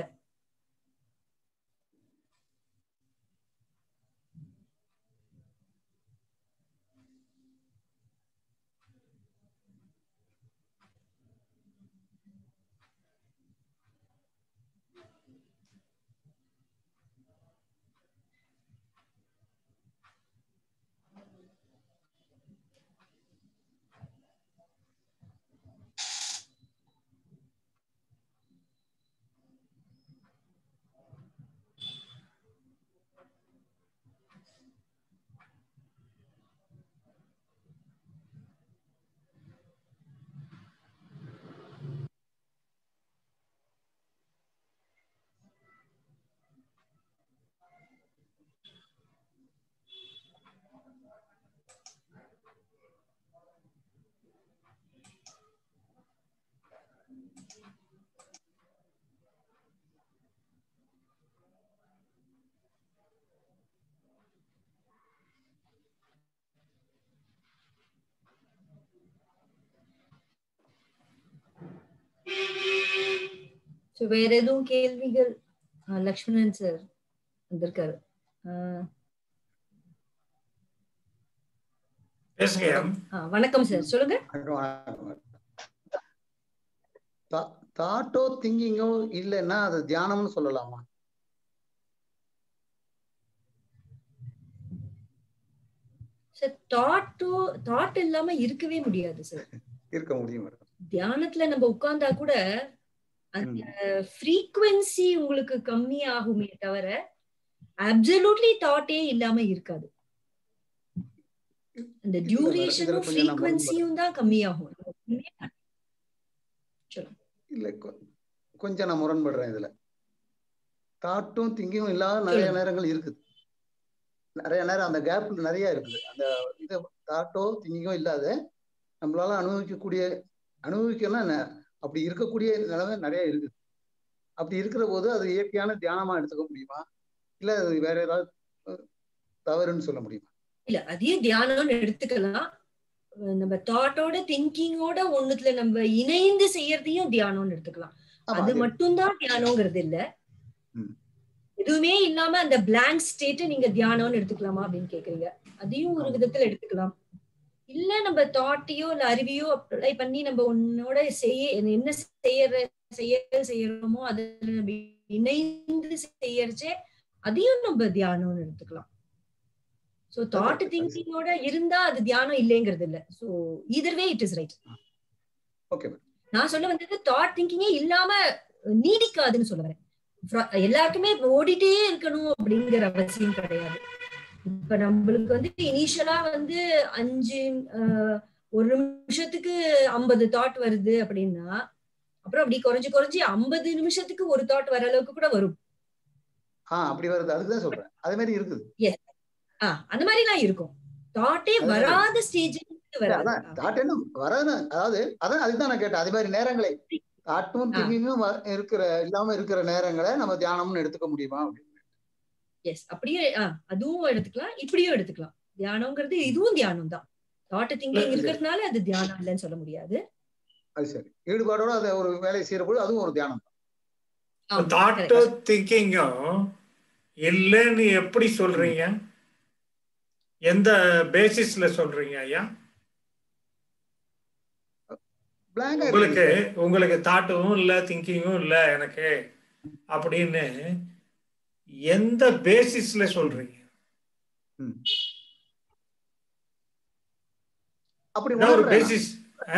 வேற எதுவும் கேள்விகள்? லக்ஷ்மணன் சார் வந்திருக்காரு. வணக்கம் சார், சொல்லுங்க. தாட்டோ திங்கிங்கோ இல்லைன்னா அது தியானம்னு சொல்லலாமா? சார் தாட் இல்லாம இருக்கவே முடியாது சார். இருக்க முடியும். தியானத்துல நம்ம உட்கார்ந்தா கூட அந்த ஃப்ரீக்வன்சி உங்களுக்கு கம்மி ஆகுமே தவிர அப்சல்யூட்லி தாட்டே இல்லாம இருக்காது. அந்த டியூரேஷனும் ஃப்ரீக்வன்சியும் தான் கம்மியாகும். இல்ல கொஞ்சம் நான் முரண்படுறேன் இதுல. தாட்டும் திங்கிங்கும் இல்லாத நிறைய நேரங்கள் இருக்குது. நிறைய நேரம் அந்த கேப் நிறைய இருக்குது. அந்த இது தாட்டோ திங்கிங்கோ இல்லாத நம்மளால அனுபவிக்கணும்னா அப்படி இருக்கக்கூடிய நிலைமை நிறைய இருக்குது. அப்படி இருக்கிற போது அது இயற்கையான தியானமா எடுத்துக்க முடியுமா, இல்ல அது வேற ஏதாவது தவறுன்னு சொல்ல முடியுமா? இல்ல, அதையும் தியானம்னு எடுத்துக்கலாம். நம்ம தாட்டோட திங்கிங்கோட ஒண்ணுத்துல நம்ம இணைந்து செய்யறதையும் தியானம்னு எடுத்துக்கலாம். அது மட்டும்தான் தியானம்ங்கிறது இல்ல. எதுவுமே இல்லாம அந்த பிளாங்க் ஸ்டேட்டை நீங்க தியானம்னு எடுத்துக்கலாமா அப்படின்னு கேக்குறீங்க. அதையும் ஒரு விதத்துல எடுத்துக்கலாம். இல்ல நம்ம தாட்டையோ இல்ல அறிவையோ அப்ளை பண்ணி நம்ம உன்னோட என்ன செய்யறோமோ அதுல நம்ம இணைந்து செய்யறச்சே அதையும் நம்ம தியானம்னு எடுத்துக்கலாம். சோ தாட் திங்கிங்கோட இருந்தா அது தியானம் இல்லைங்கிறது இல்ல. So either way it is right. Okay, நான் சொல்ல வந்தது தாட் திங்கிங்கே இல்லாம நீடிக்காதுன்னு சொல்ல வரேன். எல்லாருக்குமே ஓடிட்டே இருக்கணும் அப்படிங்கிற அவசியம் கிடையாது. இப்ப நம்மளுக்கு வந்து இனிஷியலா வந்து 1 நிமிஷத்துக்கு 50 தாட் வருது அப்படின்னா அப்புறம் அப்படி குறைஞ்சு 50 நிமிஷத்துக்கு ஒரு தாட் வர அளவுக்கு கூட வரும். அப்படி வருது. அதுக்குதான் சொல்றேன். அதே மாதிரி இருக்குது. அந்த மாதிரி எல்லாம் இருக்கும். தாட்டே வராத ஸ்டேஜ் அதான் தாட் என்ன வராது, அதாவது அதான் அதுதான் நான் கேட்டேன். அதே மாதிரி நேரங்களை தாட்டும் திங்கிங்கும் இருக்கிற இல்லாம இருக்கிற நேரங்களை நம்ம தியானம்னு எடுத்துக்க முடியுமா அப்படின்னு. எஸ், அப்படியே அதுவும் எடுத்துக்கலாம், இப்படியும் எடுத்துக்கலாம். தியானம்ங்கிறது இதுவும் தியானம் தான். தாட் திங்கிங் இருக்கிறதுனால அது தியானம் இல்லைன்னு சொல்ல முடியாது. அது சரி, ஈடுபாடோட அதை ஒரு வேலையை செய்யறபோது அதுவும் ஒரு தியானம் தான். தாட் திங்கிங்கும் இல்லைன்னு எப்படி சொல்றீங்க? எந்த பேசிஸ்ல சொல்றீங்க ஐயா? உங்களுக்கு தாட்டும் இல்ல திங்கிங்கும் இல்ல எனக்கு அப்படின்னு எந்த பேசிஸ்ல சொல்றீங்க? அப்படி ஒரு பேசிஸ்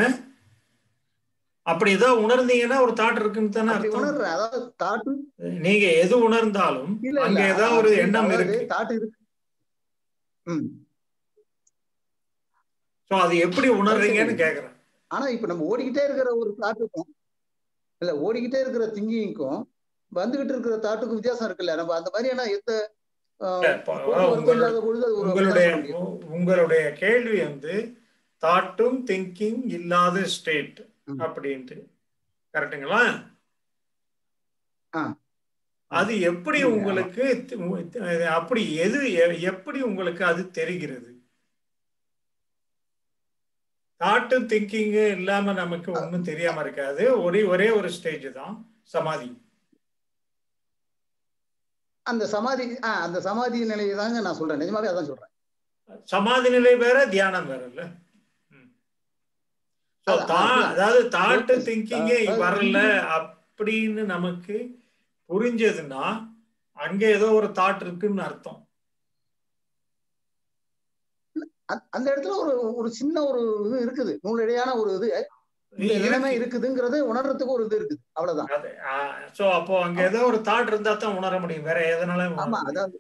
அப்படி ஏதாவது உணர்ந்தீங்கன்னா ஒரு தாட் இருக்குன்னு தானே அர்த்தம். நீங்க எது உணர்ந்தாலும் அங்க ஏதாவது ஒரு எண்ணம் இருக்கு. சோ அது எப்படி உணர்றீங்கன்னு கேக்குறேன். ஆனா இப்ப நம்ம ஓடிக்கிட்டே இருக்கிற ஒரு தாட்டுக்கும் இல்ல ஓடிக்கிட்டே இருக்கிற திங்கிங்க்கும் வந்துகிட்டு இருக்கிற தாட்டுக்கும் வித்தியாசம் இருக்குல்ல. நம்ம அந்த மாதிரியான எந்த உங்களுடைய கேள்வி வந்து தாட்டும் திங்கிங் இல்லாத ஸ்டேட் அப்படின்ட்டு கரெக்டுங்களா? அது எப்படி உங்களுக்கு அப்படி எது எப்படி உங்களுக்கு அது தெரிகிறது? தாட்டு திங்கிங் இல்லாம நமக்கு ஒன்றும் தெரியாம இருக்காது. ஒரே ஒரு ஸ்டேஜ் தான் சமாதி. அந்த சமாதி நிலையை தாங்க நான் சொல்றேன். நிஜமாவே அதான் சொல்றேன். சமாதி நிலை வேற, தியானம் வேற இல்ல. அதாவது தாட்டு திங்கிங்கே வரல அப்படின்னு நமக்கு புரிஞ்சதுன்னா அங்க ஏதோ ஒரு தாட் இருக்குன்னு அர்த்தம். அந்த இடத்துல ஒரு சின்ன ஒரு இது இருக்குது, நூலடியான ஒரு இது நிலைமை இருக்குதுங்கிறது உணர்றதுக்கு ஒரு இது இருக்குது, அவ்வளவுதான். சோ அப்போ அங்க ஏதோ ஒரு தாட் இருந்தா தான் உணர முடியும், வேற எதனால? ஆமா, அதாவது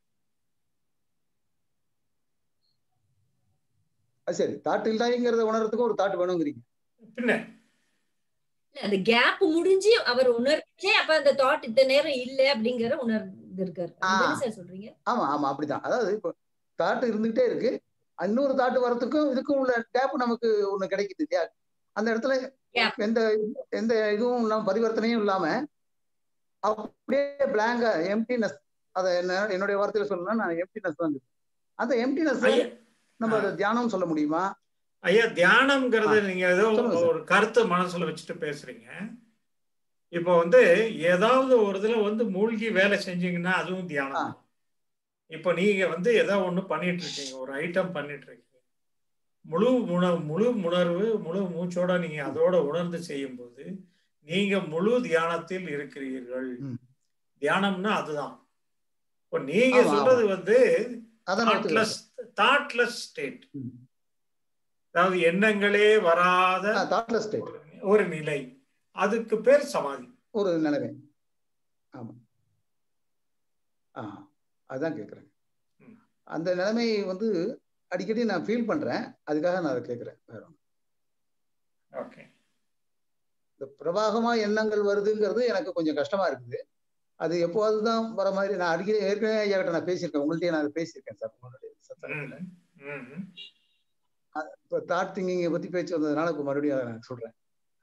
சரி, தாட் இல்லைங்கிறத உணர்றதுக்கு ஒரு தாட் வேணுங்கிறீங்க. பின்ன அந்த கேப் முடிஞ்சு அவர் உணர்ச்சே அப்ப அந்த தாட் இத்தனை நேரம் இல்ல அப்படிங்கிற உணர்ந்து இருக்காரு. சார் சொல்றீங்க? ஆமா ஆமா, அப்படிதான். அதாவது இப்போ தாட் இருந்துகிட்டே இருக்கு, இன்னொரு தாட் வரத்துக்கும் இதுக்கும் உள்ள கேப் நமக்கு ஒண்ணு கிடைக்குது இல்லையா? அந்த இடத்துல எந்த இதுவும் இல்லாம பரிவர்த்தனையும் இல்லாம அப்படியே பிளாங்கா எம்டினஸ், அத என்னுடைய வார்த்தையில சொல்லணும்னா நான் எம்டினஸ் தான். அந்த எம்டினஸ் நம்ம அதை தியானம் சொல்ல முடியுமா? ஐயா, தியானம்ங்கிறது நீங்க ஏதோ ஒரு கருத்து மனசுல வச்சுட்டு பேசுறீங்க. இப்போ வந்து ஏதாவது ஒரு இதுல வந்து மூழ்கி வேலை செஞ்சீங்கன்னா அதுவும் தியானம். இப்போ நீங்க வந்து ஏதோ ஒண்ணு பண்ணிட்டு இருக்கீங்க, ஒரு ஐட்டம் பண்ணிட்டு இருக்கீங்க, முழு உணர்வு முழு மூச்சோட நீங்க அதோட உணர்ந்து செய்யும் போது நீங்க முழு தியானத்தில் இருக்கிறீர்கள். தியானம்னா அதுதான். இப்போ நீங்க சொல்றது வந்து தாட்லெஸ் ஸ்டேட், அதாவது எண்ணங்களே வராத ஒரு நிலை, அதுக்கு பேர் சமாதி, ஒரு நிலைமை. ஆமா, அதுதான் கேக்குறேன். அந்த நிலைமை வந்து அடிக்கடி நான் ஃபீல் பண்றேன், அதுக்காக நான் அதை கேட்கிறேன். வேற ஓகே. இந்த பிரவாகமா எண்ணங்கள் வருதுங்கிறது எனக்கு கொஞ்சம் கஷ்டமா இருக்குது. அது எப்போதுதான் வர மாதிரி நான் அடிக்கடி ஏற்கனவே ஐயா கிட்ட நான் பேசியிருக்கேன், உங்கள்கிட்ட நான் பேசியிருக்கேன் சார் உங்களுடைய சத்தத்துல. இப்போ தாட் திங்கிங்கை பத்தி பேச்சு வந்ததுனால இப்போ மறுபடியும் அதை நான் சொல்றேன்.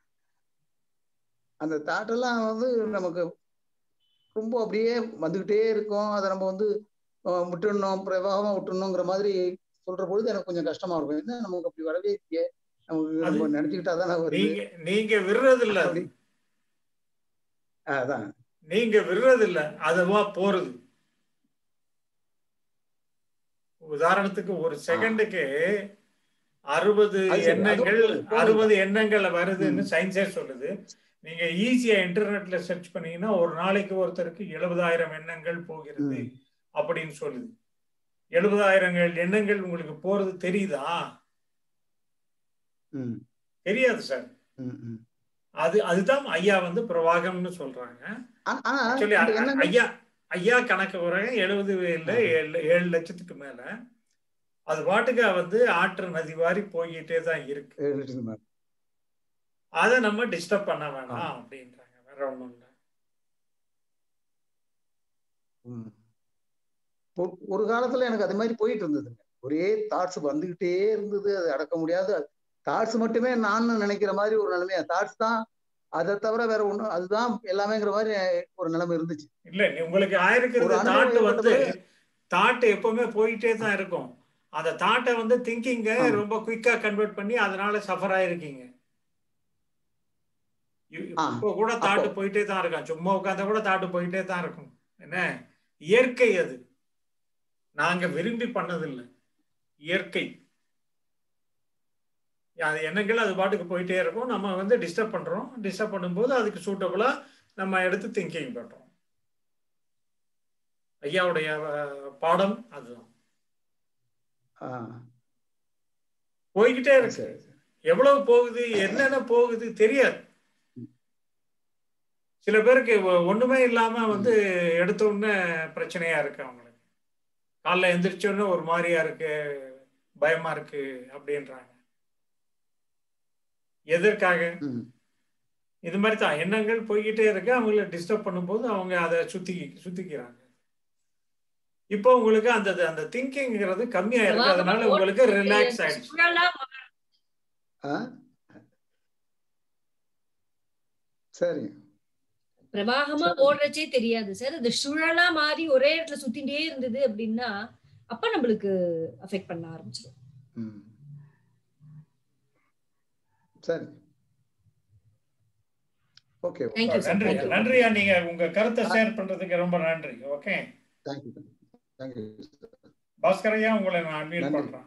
அந்த தாட்டெல்லாம் வந்து நமக்கு ரொம்ப அப்படியே வந்துகிட்டே இருக்கும், அதை நம்ம வந்து விட்டுடணும், பிரவாகமா விட்டுணுங்கிற மாதிரி சொல்ற பொழுது எனக்கு கொஞ்சம் கஷ்டமா இருக்கும். என்ன நமக்கு அப்படி வரவே இல்லையே, நமக்கு நம்ம நினைச்சுக்கிட்டா தானே வருது. நீங்க விடுறது இல்ல, அதான் நீங்க விடுறது இல்ல, அதுவா போறது. உதாரணத்துக்கு ஒரு செகண்டுக்கு 60 எண்ணங்கள் வருதுன்னு சயின்ஸே சொல்லுது. நீங்க ஈஸியா இன்டர்நெட்ல சர்ச் பண்ணீங்கன்னா ஒரு நாளைக்கு ஒருத்தருக்கு 70,000 எண்ணங்கள் போகிறது அப்படின்னு சொல்லுது. 70,000 எண்ணங்கள் உங்களுக்கு போறது தெரியுதா? தெரியாது சார். அதுதான் ஐயா வந்து பிரவாகம்னு சொல்றாங்க. ஐயா கணக்கு வராங்க 70 இல்ல 7 லட்சத்துக்கு மேல. அது பாட்டுக்கு வந்து ஆற்று நதி வாரி போய்கிட்டே தான் இருக்கு. அதை நம்ம டிஸ்டர்ப் பண்ண வேணாம் அப்படின்றாங்க, வேற ஒண்ணும் இல்லை. ஒரு காலத்துல எனக்கு அது மாதிரி போயிட்டு இருந்ததுங்க. ஒரே தாட்ஸ் வந்துகிட்டே இருந்தது, அது அடக்க முடியாது. தாட்ஸ் மட்டுமே நான் நினைக்கிற மாதிரி ஒரு நிலைமையா, தாட்ஸ் தான் அதை தவிர வேற ஒண்ணும், அதுதான் எல்லாமேங்கிற மாதிரி ஒரு நிலைமை இருந்துச்சு. இல்ல உங்களுக்கு ஆயிருக்கிறது தாட் வந்து தாட் எப்பவுமே போயிட்டே தான் இருக்கும். அந்த தாட்டை வந்து திங்கிங்க ரொம்ப குயிக்கா கன்வெர்ட் பண்ணி அதனால சஃபர் ஆயிருக்கீங்க. இப்போ கூட தாட்டு போயிட்டே தான் இருக்கும். சும்மா உட்கார்ந்தா கூட தாட்டு போயிட்டே தான் இருக்கும். என்ன இயற்கை, அது நாங்க விரும்பி பண்ணதில்லை, இயற்கை. அது எண்ணங்கள் அது பாட்டுக்கு போயிட்டே இருக்கும். நம்ம வந்து டிஸ்டர்ப் பண்றோம். டிஸ்டர்ப் பண்ணும்போது அதுக்கு சூட்டபிளா நம்ம எடுத்து திங்கிங் பண்றோம். ஐயாவுடைய பாடம் அதுதான். போய்கிட்டே இருக்கு. எவ்வளவு போகுது, என்னென்ன போகுது தெரியாது. சில பேருக்கு ஒண்ணுமே இல்லாம வந்து எடுத்த உடனே பிரச்சனையா இருக்கு. அவங்களுக்கு காலைல எந்திரிச்சோன்னு ஒரு மாதிரியா இருக்கு, பயமா இருக்கு அப்படின்றாங்க. எதற்காக? இது மாதிரி தான் எண்ணங்கள் போய்கிட்டே இருக்கு. அவங்கள டிஸ்டர்ப் பண்ணும்போது அவங்க அதை சுத்திக்கிறாங்க. இப்போ உங்களுக்கு அந்த திங்கிங்கிறது கம்மியா இருக்கு. அதனால உங்களுக்கு ரிலாக்ஸ் ஆயிடுச்சு. சரி, பிரவாகமா ஓடுறச்சே தெரியாது சார். அது சுழலா மாறி ஒரே இடத்துல சுத்திட்டே இருந்தது அப்படின்னா அப்ப நம்மளுக்கு அஃபெக்ட் பண்ண ஆரம்பிச்சிடும். சரி, ஓகே, நன்றி. நன்றியா, நீங்க உங்க கருத்தை ஷேர் பண்றதுக்கு ரொம்ப நன்றி. Okay, thank you. பாஸ்கர் ஐயா, உங்களை நான் அன்மியூட் பண்றேன்.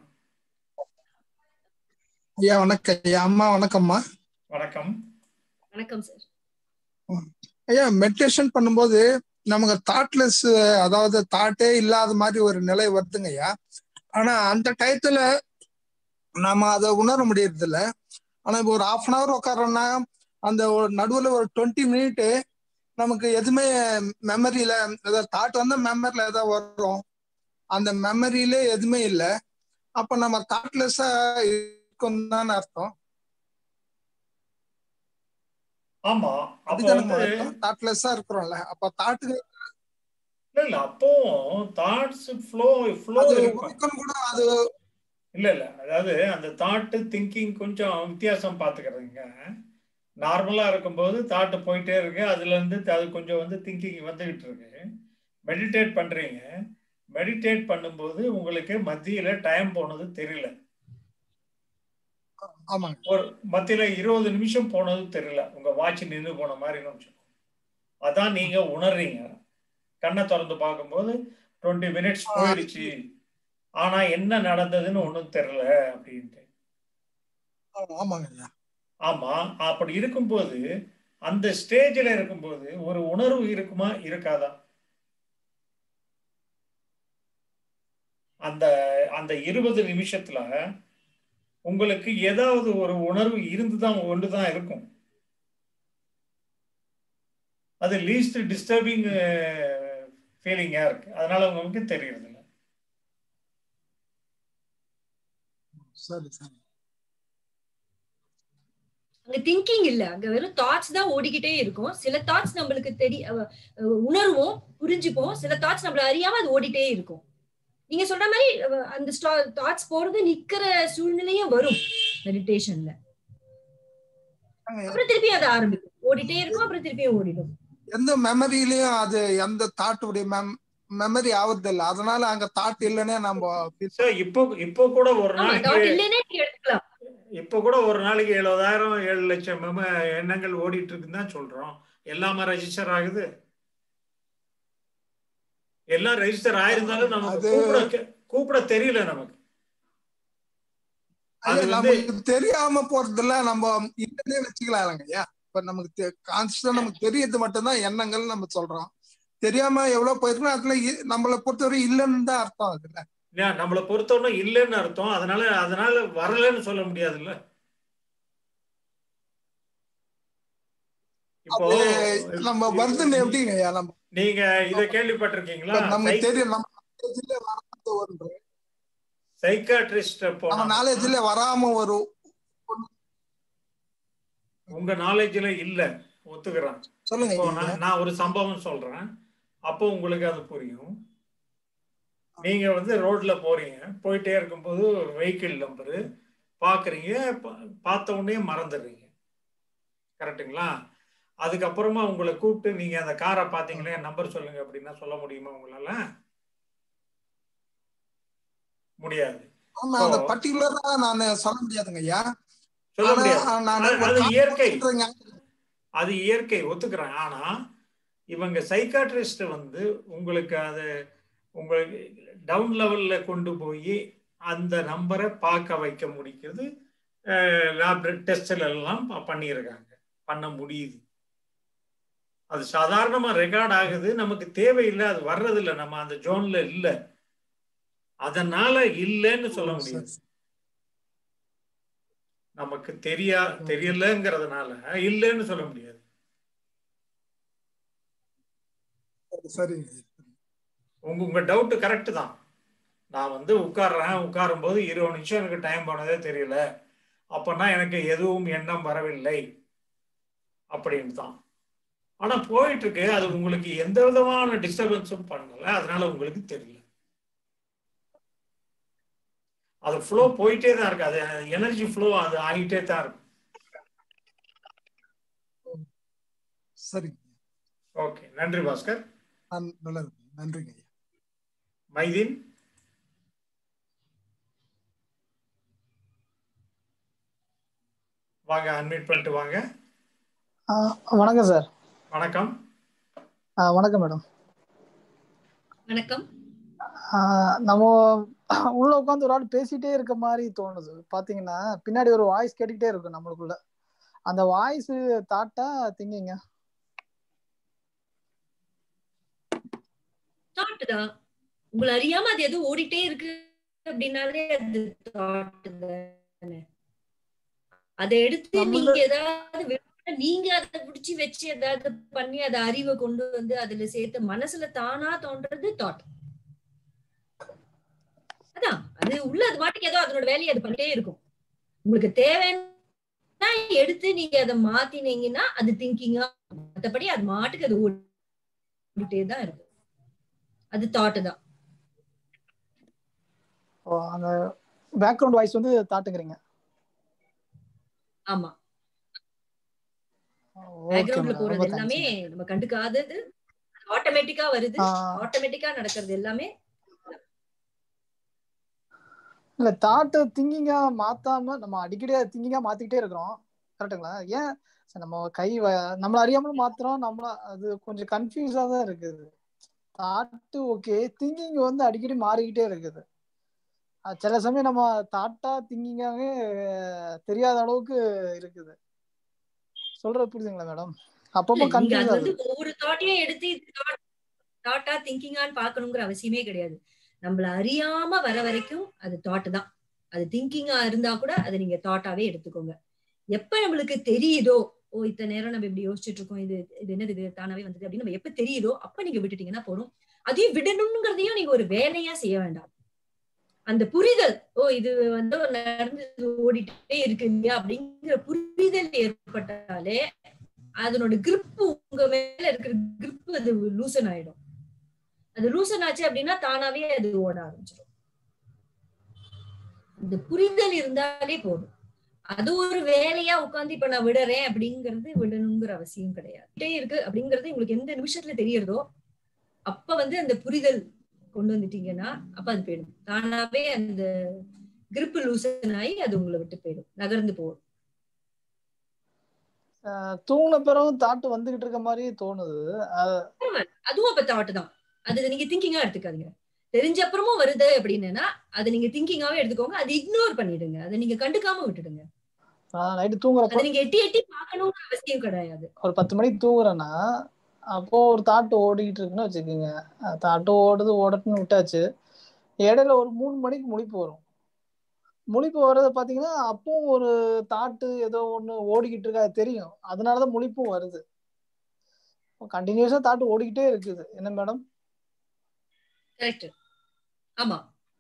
ஐயா வணக்கம். ஐயா அம்மா வணக்கம்மா. வணக்கம். வணக்கம் சார். ஐயா மெடிடேஷன் பண்ணும்போது நமக்கு தாட்லெஸ், அதாவது தாட்டே இல்லாத மாதிரி ஒரு நிலை வருதுங்க ஐயா. ஆனா அந்த டயத்துல நாம அதை உணர முடியறது இல்லை. ஆனா இப்போ ஒரு 1/2 hour உட்காரோம்னா அந்த ஒரு நடுவுல ஒரு 20 minute நமக்கு எதுவுமே மெமரியில, ஏதாவது தாட் வந்தா மெமரியில ஏதாவது வரும், அந்த மெமரியிலே எதுவுமே இல்லை. அப்ப நம்ம தாட்லெஸ்ஸா இருக்கும் தான் அர்த்தம். ஆமா, தாட்லெஸ்ஸா இருக்கிறோம்ல, அப்ப தாட்டுக்கு இல்ல அப்போ தாட்ஸ் ஃப்ளோ இருக்கும் கூட. அது இல்ல அதாவது அந்த தாட் திங்கிங் கொஞ்சம் வித்தியாசம் பார்த்துக்கிறதுங்க. நார்மலா இருக்கும்போது தாட்டு போயிட்டே இருக்கு, அதுல இருந்து அது கொஞ்சம் வந்து திங்கிங் வந்துகிட்டு இருக்கு. மெடிடேட் பண்றீங்க, மெடிடேட் பண்ணும்போது உங்களுக்கு மத்தியில டைம் போனது தெரியல. ஒரு மத்தியில 20 நிமிஷம் போனது தெரியல, உங்க வாட்ச் நின்று போன மாதிரி நினைச்சோம். அதான் நீங்க உணர்றீங்க. கண்ணை திறந்து பார்க்கும்போது 20 minutes போயிடுச்சு, ஆனா என்ன நடந்ததுன்னு ஒண்ணும் தெரியல அப்படின்ட்டு. ஆமா, அப்படி இருக்கும்போது அந்த ஸ்டேஜ்ல இருக்கும்போது ஒரு உணர்வு இருக்குமா இருக்காதா? அந்த அந்த 20 நிமிஷத்துல உங்களுக்கு ஏதாவது ஒரு உணர்வு இருந்துதான் ஒன்றுதான் இருக்கும். அது லீஸ்ட் டிஸ்டர்பிங் ஃபீலிங்கா இருக்கு, அதனால உங்களுக்கு தெரியறது இல்லை. சரி சரி. அங்க திங்கிங் இல்ல, அங்க வெறும் தாட்ஸ் தான் ஓடிக்கிட்டே இருக்கும். சில தாட்ஸ் நம்மளுக்கு உணர்வோம், புரிஞ்சுப்போம். சில தாட்ஸ் நம்மள அறியாம அது ஓடிட்டே இருக்கும். நீங்க சொல்ற மாதிரி அந்த தாட்ஸ் போறது நிக்கிற சூழ்நிலையும் வரும் மெடிடேஷன்ல. அப்புறம் திருப்பி அதை ஆரம்பிக்கும், ஓடிட்டே இருக்கும், அப்புறம் திருப்பியும் ஓடிடும். எந்த மெமரியிலயும் அது எந்த தாட்டுடைய மெமரி ஆவறது இல்லை, அதனால அங்க தாட் இல்லைன்னே நம்ம இப்போ கூட ஒரு நாளைக்கு இல்லைன்னே நீங்க எடுத்துக்கலாம். இப்போ கூட ஒரு நாளைக்கு 70,000 7 லட்சம் எண்ணங்கள் ஓடிட்டு இருக்குன்னு தான் சொல்றோம். எல்லாமே ரெஜிஸ்டர் ஆகுது. எல்லாம் ரெஜிஸ்டர் ஆயிருந்தாலும் நமக்கு கூப்பிட தெரியல. நமக்கு நமக்கு தெரியாம போறதுல நம்ம இல்லைன்னே வச்சுக்கலாம் ஐயா. இப்ப நமக்கு கான்சியஸா நமக்கு தெரியறது மட்டும்தான் எண்ணங்கள் நம்ம சொல்றோம். தெரியாம எவ்வளவு போயிருக்கோம், அதுல நம்மளை பொறுத்தவரை இல்லைன்னு தான் அர்த்தம். அதுல நம்மளை பொறுத்தவரை இல்லைன்னு அர்த்தம். அதனால வரலன்னு சொல்ல முடியாதுல்ல. இப்போ நம்ம வருதுன்னு எப்படிங்க ஐயா? நம்ம நீங்க இத கேள்விப்பட்டிருக்கீங்களா? நமக்கு தெரியும், நம்ம நாலேஜ்ல வராத ஒன்று, சைக்காட்ரிஸ்ட் நம்ம நாலேஜ்ல வராம ஒரு உங்க நாலேஜ்ல இல்ல, ஒத்துக்கிறேன். சொல்லுங்க. நான் ஒரு சம்பவம் சொல்றேன், அப்போ உங்களுக்கு அது புரியும். நீங்க வந்து ரோட்ல போறீங்க, போயிட்டே இருக்கும்போது வெஹிக்கிள் நம்பரு பாக்குறீங்க, பார்த்த உடனே மறந்துடுறீங்க. கரெக்டுங்களா? அதுக்கப்புறமா உங்களை கூப்பிட்டு நீங்க அந்த காரை பார்த்தீங்களே நம்பர் சொல்லுங்க அப்படின்னா சொல்ல முடியுமா உங்களால? முடியாது. ஆமா, அந்த பர்టిక్యులரா நான் சொல்ல முடியாதுங்க ஐயா. சொல்ல முடியாது. அது இயற்கை, அது இயற்கை, ஒத்துக்கிறேன். ஆனா இவங்க சைக்காட்ரிஸ்ட் வந்து உங்களுக்கு அது உங்களுக்கு டவுன் லெவல்ல கொண்டு போய் அந்த நம்பரை பார்க்க வைக்க முடிக்கிறது லேப் டெஸ்ட்ல எல்லாம் பண்ணியிருக்காங்க, பண்ண முடியுது. அது சாதாரணமா ரெக்கார்ட் ஆகுது, நமக்கு தேவையில்லை, அது வர்றதில்லை, நம்ம அந்த ஜோன்ல இல்லை, அதனால இல்லைன்னு சொல்ல முடியாது. நமக்கு தெரியலங்கிறதுனால இல்லைன்னு சொல்ல முடியாது. சரி, உங்க டவுட் கரெக்ட் தான். நான் வந்து உட்காரும் போது 20 நிமிஷம் எனக்கு டைம் போனதே தெரியல, அப்பனா எனக்கு எதுவும் எண்ணம் வரவில்லை அப்படின்னு தான். ஆனா போயிட்டு இருக்கு, அது உங்களுக்கு எந்த விதமான டிஸ்டர்பன்ஸும் பண்ணல, அதனால உங்களுக்கு தெரியல. அது ஃப்ளோ போயிட்டே தான் இருக்கு, அது எனர்ஜி ஃப்ளோ அது ஆகிட்டே தான் இருக்கும். சரி, ஓகே, நன்றி பாஸ்கர். நல்லது, நன்றிங்க. மைதீன், வாங்க, அன்மியூட் பண்ணிட்டு வாங்க. வணக்கம் சார். வணக்கம். வணக்கம் மேடம். வணக்கம். நம்ம உள்ள உட்காந்து ஒரு ஆள் பேசிட்டே இருக்க மாதிரி தோணுது. பாத்தீங்கன்னா பின்னாடி ஒரு வாய்ஸ் கேட்டுக்கிட்டே இருக்கும் நம்மளுக்குள்ள. அந்த வாய்ஸ் தாட்டா திங்கிங்க? தாட் தான். உங்களை அறியாம அது எதுவும் ஓடிட்டே இருக்கு அப்படின்னாலே அது தாட் தானே. அதை எடுத்து நீங்க ஏதாவது நீங்க அதை பிடிச்சி வச்சு ஏதாவது பண்ணி அதை அறிவை கொண்டு வந்து அதுல சேர்த்து மனசுல தானா தோன்றது தாட். அதான் அது உள்ள அது மாட்டுக்கு ஏதோ அதனோட வேலையை அது பண்ணிட்டே இருக்கும். உங்களுக்கு தேவைன்னா எடுத்து நீங்க அதை மாத்தினீங்கன்னா அது திங்கிங்கா, மற்றபடி அது மாட்டுக்கு அது ஓடிட்டே தான் இருக்கு. அது தாட் தான். அந்த பேக்ரவுண்ட் வாய்ஸ் வந்து தாட்டுங்கிறீங்க? ஆமா, பேக்ரவுண்ட்ல போறது எல்லாமே நம்ம கண்டுக்காதது ஆட்டோமேட்டிக்கா வருது, ஆட்டோமேட்டிக்கா நடக்கிறது எல்லாமே. இல்ல, தாட் திங்கிங்கா மாத்தாம நம்ம அடிக்கடி திங்கிங்கா மாத்திக்கிட்டே இருக்கிறோம், கரெக்டுங்களா? ஏன் நம்ம நம்மள அறியாமலும் மாத்துறோம், நம்மள அது கொஞ்சம் கன்ஃபியூஸா தான் இருக்குது. தாட்டு ஓகே, திங்கிங் வந்து அடிக்கடி மாறிக்கிட்டே இருக்குது. சில சமயம் நம்ம தாட்டா திங்கிங்காவே தெரியாத அளவுக்கு இருக்குது. சொல்றது புரியுதுங்களா மேடம்? அப்பப்போ கன்ஃபியூஸ் ஆகுது. ஒவ்வொரு தாட்டையும் எடுத்து தாட்டா திங்கிங்கான்னு பார்க்கணுங்கிற அவசியமே கிடையாது. நம்மள அறியாம வர வரைக்கும் அது தாட் தான். அது திங்கிங்கா இருந்தா கூட அதை நீங்க தாட்டாவே எடுத்துக்கோங்க. எப்ப நம்மளுக்கு தெரியுதோ, ஓ இத்தனை நேரம் நம்ம இப்படி யோசிச்சுட்டு இருக்கோம், இது என்னது, இது தானாவே வந்தது அப்படின்னு நம்ம எப்ப தெரியுதோ அப்ப நீங்க விட்டுட்டீங்கன்னா போதும். அதையும் விடணுங்கிறதையும் நீங்க ஒரு வேலையா செய்ய வேண்டாம். அந்த புரிதல், ஓ இது வந்து நடந்து ஓடிட்டே இருக்கு இல்லையா அப்படிங்கிற புரிதல் ஏற்பட்டாலே அதனோட கிரிப், உங்க மேல இருக்கிற கிரிப் அது லூசன் ஆயிடும். அது லூசன் ஆச்சு அப்படின்னா தானாவே அது ஓட ஆரம்பிச்சிடும். அந்த புரிதல் இருந்தாலே போதும். அது ஒரு வேலையா உட்காந்து இப்ப நான் விடுறேன் அப்படிங்கறது விடணுங்கிற அவசியம் கிடையாது. இருக்கு அப்படிங்கறது உங்களுக்கு எந்த நிமிஷத்துல தெரியறதோ அப்ப வந்து அந்த புரிதல் கொண்டு வந்துட்டீங்கன்னா அப்ப அது போயிடும். தானாவே அந்த கிரிப் லூசன் ஆகி அது உங்களை விட்டு போயிடும், நகர்ந்து போகும். தூங்கின பிறகு தாட்டு வந்துகிட்டு இருக்க மாதிரி தோணுது. அதுவும் அப்ப தாட்டு தான். அது நீங்க திங்கிங்கா எடுத்துக்காதீங்க. தெரிஞ்ச அப்புறமும் வருது அப்படின்னா அதை நீங்க திங்கிங்காவே எடுத்துக்கோங்க. அது இக்னோர் பண்ணிடுங்க, அதை நீங்க கண்டுக்காம விட்டுடுங்க. நைட்டு தூங்குறப்ப நீங்க எட்டி எட்டி பார்க்கணும்னு அவசியம் கிடையாது. ஒரு 10 மணிக்கு தூங்குறேன்னா அப்போ ஒரு தாட்டு ஓடிக்கிட்டு இருக்குன்னு வச்சுக்கோங்க. தாட்டு ஓடட்டுன்னு விட்டாச்சு. இடையில ஒரு 3 மணிக்கு முழிப்பு வரும். முழிப்பு வர்றத பாத்தீங்கன்னா அப்பவும் ஒரு தாட்டு ஏதோ ஒண்ணு ஓடிக்கிட்டு இருக்கா தெரியும், அதனாலதான் முழிப்பும் வருது. கண்டினியூஸா தாட்டு ஓடிக்கிட்டே இருக்குது. என்ன மேடம்? கரெக்ட். ஆமா,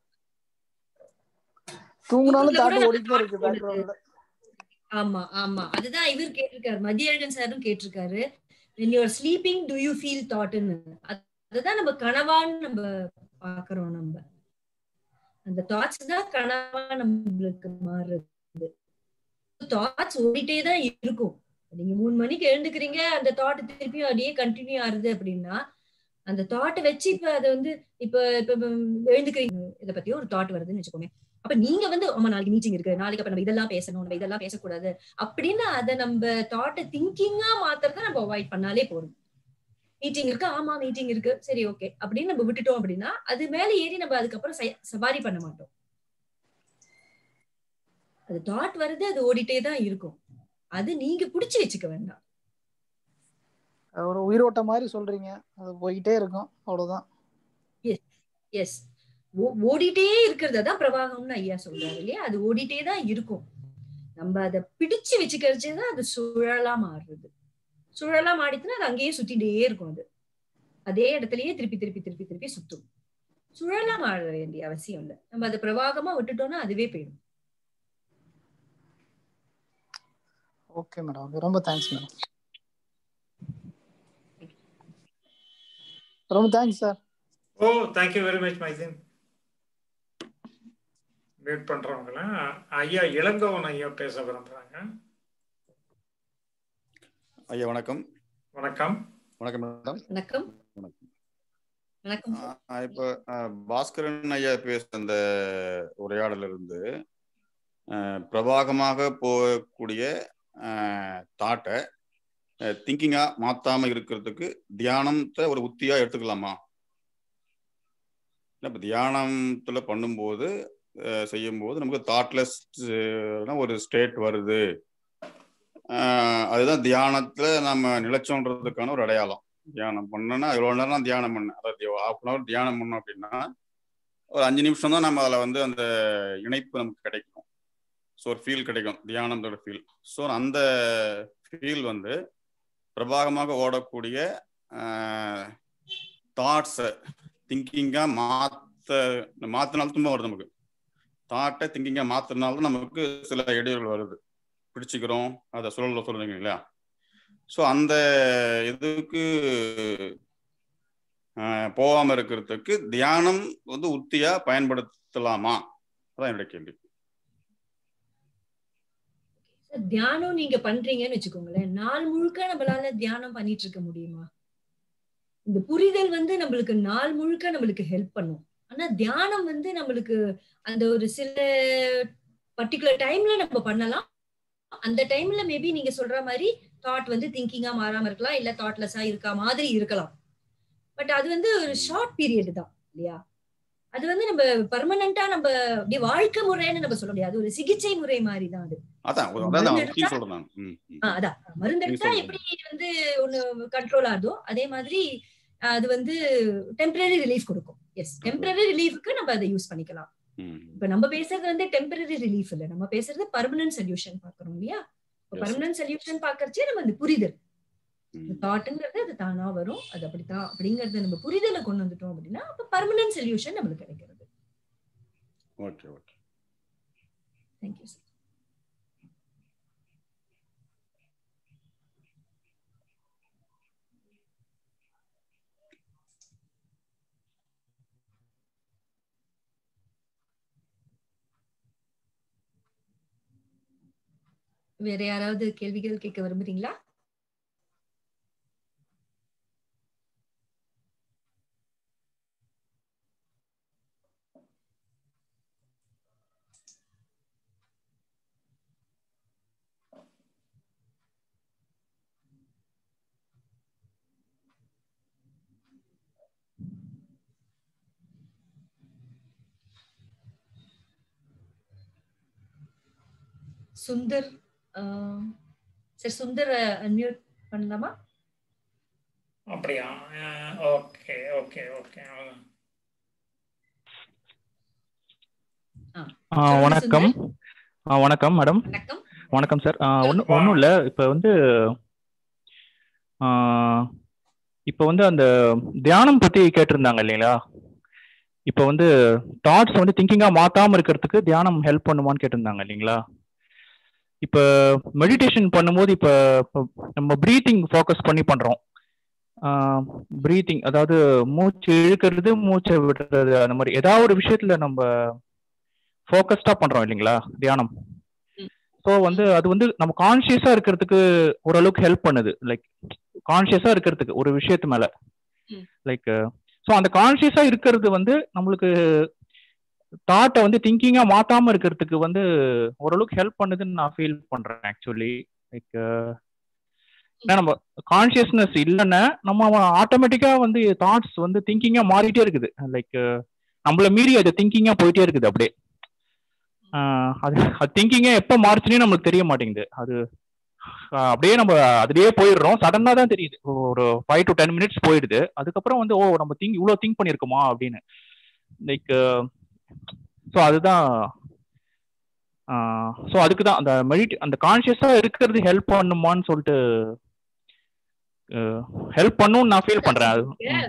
தூங்குனாலும் தாட்டு ஓடிக்கிட்டே இருக்கு பேக்ரவுண்ட்ல. ஆமா ஆமா, அதுதான் இவர் கேட்டிருக்காரு, மதியழகன் சாரும் கேட்டிருக்காரு, when you are sleeping do you feel thought ன்னு. அதுதான் நம்ம கனவான்னு நம்ம பாக்குறோம் நம்ம. அந்த தாட்ஸ் தான் கனவா நம்மளுக்கு மாறுது. தாட்ஸ் ஓடிட்டே தான் இருக்கும். நீங்க 3 மணிக்கு எழுந்துக்கிறீங்க, அந்த தாட் திருப்பியும் அப்படியே கண்டினியூ ஆகுது அப்படின்னா அந்த தாட்டை வச்சு இப்ப அதை வந்து இப்ப எழுந்துக்கிறீங்க, இதை பத்தியும் ஒரு தாட் வருதுன்னு வச்சுக்கோங்க. அப்ப நீங்க வந்து ஆமா நாளைக்கு மீட்டிங் இருக்கு, நாளைக்கு அப்ப நம்ம இதெல்லாம் பேசணும், நம்ம இதெல்லாம் பேசக்கூடாது அப்படின்னு அதை நம்ம தாட்டை திங்கிங்கா மாத்துறத நம்ம அவாய்ட் பண்ணாலே போதும். மீட்டிங் இருக்கு, ஆமா மீட்டிங் இருக்கு, சரி ஓகே அப்படின்னு நம்ம விட்டுட்டோம் அப்படின்னா அது மேல ஏறி நம்ம அதுக்கப்புறம் சவாரி பண்ண மாட்டோம். அது தாட் வருது, அது ஓடிட்டே தான் இருக்கும். அது நீங்க புடிச்சு வச்சுக்க வேண்டாம். ஒரு உயிரோட்ட மாதிரி சொல்றீங்க, அது போயிட்டே இருக்கும், அவ்வளவுதான். எஸ், ஓடிட்டே இருக்கிறது தான் பிரவாகம்னு ஐயா சொல்றாரு இல்லையா? அது ஓடிட்டே தான் இருக்கும். நம்ம அதை பிடிச்சு வச்சுக்கிறதுதான் அது சுழலா மாறுறது. சுழலா மாடிச்சுன்னா அது அங்கேயே சுத்திட்டே இருக்கும். அது அதே இடத்துலயே திருப்பி திருப்பி திருப்பி திருப்பி சுத்தும். சுழலா மாற வேண்டிய அவசியம் இல்லை. நம்ம அதை பிரவாகமா விட்டுட்டோம்னா அதுவே போயிடும். ஓகே மேடம், ரொம்ப தேங்க்ஸ் மேடம். ரொம்ப thanks sir. Oh, thank you very much Maideen. Meet பண்றவங்கள ஐயா இளங்கோவன் ஐயா பேச விரும்புறாங்க. ஐயா வணக்கம். வணக்கம். வணக்கம் மேடம். வணக்கம். வணக்கம். இப்போ பாஸ்கரன் ஐயா பேச அந்த உரையாடல இருந்து பிரவாகமாக போகக்கூடிய தாட்டை திங்கிங்கா மாத்தாம இருக்கிறதுக்கு தியானத்தை ஒரு உத்தியா எடுத்துக்கலாமா? இப்போ தியானத்துல பண்ணும்போது செய்யும்போது நமக்கு தாட்லெஸ் ஒரு ஸ்டேட் வருது. அதுதான் தியானத்துல நம்ம நிலைச்சோன்றதுக்கான ஒரு அடையாளம். தியானம் பண்ணோன்னா இவ்வளோ நேரம் தியானம் பண்ணேன், அதாவது 1/2 hour தியானம் பண்ணோம் அப்படின்னா ஒரு 5 நிமிஷம் தான் நம்ம அதில் வந்து அந்த இணைப்பு நமக்கு கிடைக்கும். ஸோ ஒரு ஃபீல் கிடைக்கும், தியானத்தோட ஃபீல். ஸோ அந்த ஃபீல் வந்து பிரபாகமாக ஓடக்கூடிய தாட்ஸை திங்கிங்காக மாற்றினாலும் துன்பம் வருது. நமக்கு தாட்டை திங்கிங்காக மாற்றினாலும் நமக்கு சில இடையூறுகள் வருது, பிடிச்சிக்கிறோம், அதை சொல்லுங்க இல்லையா? ஸோ அந்த இதுக்கு போகாமல் இருக்கிறதுக்கு தியானம் வந்து உத்தியா பயன்படுத்தலாமா? அதான் என்னுடைய கேள்வி. தியானம் நீங்க பண்றீங்கன்னு வச்சுக்கோங்களேன், நாள் முழுக்க நம்மளால தியானம் பண்ணிட்டு இருக்க முடியுமா? இந்த புரிதல் வந்து நம்மளுக்கு நாள் முழுக்க நம்மளுக்கு ஹெல்ப் பண்ணும். ஆனா தியானம் வந்து நம்மளுக்கு அந்த ஒரு சில பர்டிகுலர் டைம்ல நம்ம பண்ணலாம். அந்த டைம்ல மேபி நீங்க சொல்ற மாதிரி தாட் வந்து திங்கிங்கா மாறாம இருக்கலாம், இல்ல தாட்லெஸ்ஸா இருக்கா மாதிரி இருக்கலாம். பட் அது வந்து ஒரு ஷார்ட் பீரியட் தான் இல்லையா? அது வந்து நம்ம பெர்மனண்டா நம்ம அப்படியே வாழ்க்கை முறைன்னு நம்ம சொல்ல முடியாது, ஒரு சிகிச்சை முறை மாதிரி தான் அது. அதான் மருந்தெடுத்தா எப்படி வந்து ஒண்ணு கண்ட்ரோல் ஆகுதோ அதே மாதிரி அது வந்து டெம்பரரி ரிலீஃப் கொடுக்கும். எஸ், டெம்பரரி ரிலீஃப்க்கு நம்ம அதை யூஸ் பண்ணிக்கலாம். இப்ப நம்ம பேசுறது வந்து டெம்பரரி ரிலீஃப் இல்ல, நம்ம பேசுறது பர்மனன்ட் சொல்யூஷன் பாக்குறோம் இல்லையா? பர்மனன்ட் சொல்யூஷன் பாக்கறச்சே நம்ம அந்த புரிதல் தாட்ங்கிறது அது தானா வரும், அது அப்படித்தான் அப்படிங்கறத நம்ம புரிதலை கொண்டு வந்துட்டோம் அப்படின்னா அப்ப பர்மனன்ட் சொல்யூஷன் நம்மளுக்கு கிடைக்கிறது. Okay okay, thank you sir. வேற யாராவது கேள்விகள் கேட்க விரும்புறீங்களா? சுந்தர் சார், சுந்தர் அன்மியூட் பண்ணலாமா? அப்படியா? Okay okay okay. வணக்கம். வணக்கம் மேடம். வணக்கம் சார். ஒன்றும் இல்லை, இப்போ வந்து அந்த தியானம் பற்றி கேட்டிருந்தாங்க இல்லைங்களா? இப்போ தாட்ஸ் திங்கிங்காக மாற்றாமல் இருக்கிறதுக்கு தியானம் ஹெல்ப் பண்ணுமான்னு கேட்டிருந்தாங்க இல்லைங்களா? இப்போ மெடிடேஷன் பண்ணும்போது இப்போ நம்ம ப்ரீத்திங் ஃபோக்கஸ் பண்ணி பண்ணுறோம். பிரீத்திங், அதாவது மூச்சு இழுக்கிறது மூச்சை விடுறது, அந்த மாதிரி ஏதாவது ஒரு விஷயத்துல நம்ம ஃபோக்கஸ்டா பண்றோம் இல்லைங்களா தியானம். ஸோ வந்து அது வந்து நம்ம கான்சியஸா இருக்கிறதுக்கு ஓரளவுக்கு ஹெல்ப் பண்ணுது. லைக் கான்சியஸா இருக்கிறதுக்கு ஒரு விஷயத்து மேல லைக் ஸோ அந்த கான்சியஸா இருக்கிறது வந்து நம்மளுக்கு தாட்டை வந்து திங்கிங்கா மாத்தாம இருக்கிறதுக்கு வந்து ஓரளவுக்கு ஹெல்ப் பண்ணுதுன்னு நான் ஃபீல் பண்றேன் ஆக்சுவலி. லைக் நம்ம கான்சியஸ்னஸ் இல்லைன்னா நம்ம ஆட்டோமேட்டிக்கா வந்து தாட்ஸ் வந்து திங்கிங்கா மாறிட்டே இருக்குது. லைக் நம்மள மீறி அது திங்கிங்கா போயிட்டே இருக்குது. அப்படியே அது திங்கிங்கே எப்போ மாறுச்சுன்னே நம்மளுக்கு தெரிய மாட்டேங்குது. அது அப்படியே நம்ம அதுலயே போயிடுறோம். சடனா தான் தெரியுது, ஒரு 5 to 10 minutes போயிடுது. அதுக்கப்புறம் வந்து நம்ம இவ்வளோ திங்க் பண்ணியிருக்கோமா அப்படின்னு. லைக் ஸோ அதுதான். ஸோ அதுக்கு தான் அந்த கான்சியஸா இருக்கிறது ஹெல்ப் பண்ணுமான்னு சொல்லிட்டு ஹெல்ப் பண்ணுன்னு நான் ஃபீல் பண்றேன்.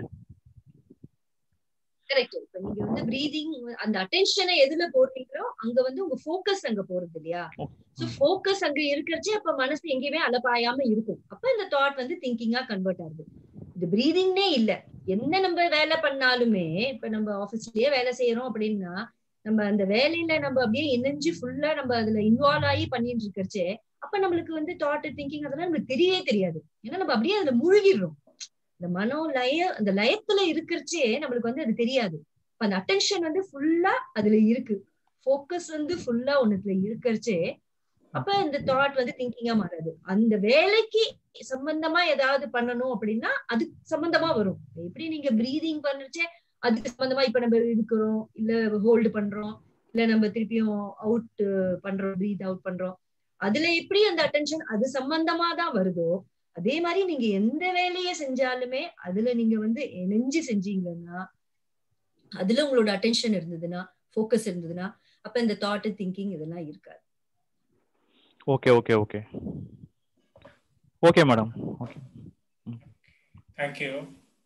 கரெக்ட். இப்ப நீங்க வந்து பிரீதிங் அந்த அட்டென்ஷனை எதுல போடுறீங்களோ அங்க வந்து உங்க ஃபோக்கஸ் அங்க போறது இல்லையா? சோ ஃபோக்கஸ் அங்க இருக்கிறச்சே அப்ப மனசு எங்கேயுமே அலப்பாயாம இருக்கும். அப்ப இந்த தாட் வந்து திங்கிங்கா கன்வெர்ட் ஆகுது. இது பிரீதிங்னே இல்ல, என்ன நம்ம வேலை பண்ணாலுமே, இப்ப நம்ம ஆபீஸ்லயே வேலை செய்யறோம் அப்படின்னா நம்ம அந்த வேலையில நம்ம அப்படியே இணைஞ்சு ஃபுல்லா நம்ம அதுல இன்வால்வ் ஆகி பண்ணிட்டு இருக்கிறச்சே அப்ப நம்மளுக்கு வந்து தாட் திங்கிங் அதெல்லாம் நம்மளுக்கு தெரியவே தெரியாது. ஏன்னா நம்ம அப்படியே அதுல மூழ்கிடுறோம். இந்த அந்த லயத்துல இருக்கிறச்சே நம்மளுக்கு வந்து அது தெரியாது. அந்த அட்டென்ஷன் வந்து ஃபுல்லா அதுல இருக்கு, ஃபோக்கஸ் வந்து ஃபுல்லா ஒண்ணுத்துல இருக்கிறச்சே அப்ப இந்த தாட் வந்து திங்கிங்கா மாறாது. அந்த வேலைக்கு சம்பந்தமா ஏதாவது பண்ணணும் அப்படின்னா அது சம்பந்தமா வரும். எப்படி நீங்க பிரீதிங் பண்ணுச்சே அதுக்கு சம்பந்தமா இப்ப நம்ம இருக்கிறோம், இல்ல ஹோல்டு பண்றோம், இல்ல நம்ம திருப்பியும் அவுட் பண்றோம், பிரீத் அவுட் பண்றோம், அதுல எப்படி அந்த அட்டென்ஷன் அது சம்பந்தமா தான் வருதோ அதே மாதிரி நீங்க எந்த வேலையை செஞ்சாலுமே அதுல நீங்க வந்து இணைஞ்சு செஞ்சீங்கன்னா, அதுல உங்களோட அட்டென்ஷன் இருந்ததுன்னா, ஃபோக்கஸ் இருந்ததுன்னா அப்ப இந்த தாட் திங்கிங் இதெல்லாம் இருக்காது. Okay okay okay okay madam. Okay, thank you.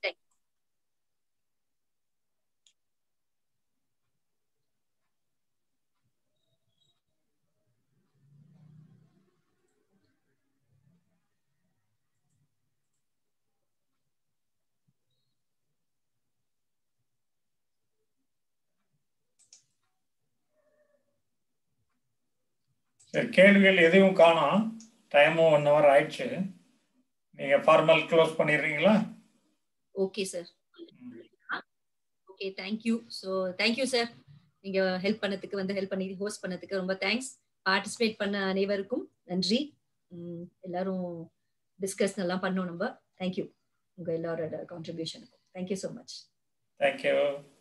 சரி, கேள்விகள் எதையும் காணோம். டைமும் 1 hour ஆயிடுச்சு. நீங்க ஃபார்மல் க்ளோஸ் பண்ணிடுறீங்களா? Okay sir. Okay, thank you. So thank you sir, நீங்க ஹெல்ப் பண்ணி ஹோஸ்ட் பண்ணதுக்கு ரொம்ப தேங்க்ஸ். பார்ட்டிசிபேட் பண்ண அனைவருக்கும் நன்றி. எல்லாரும் டிஸ்கஸ் நல்லா பண்ணோம் நம்ம. தேங்க்யூ உங்க எல்லாரோட கான்ட்ரிபியூஷனுக்கும். Thank you so much. தேங்க்யூ.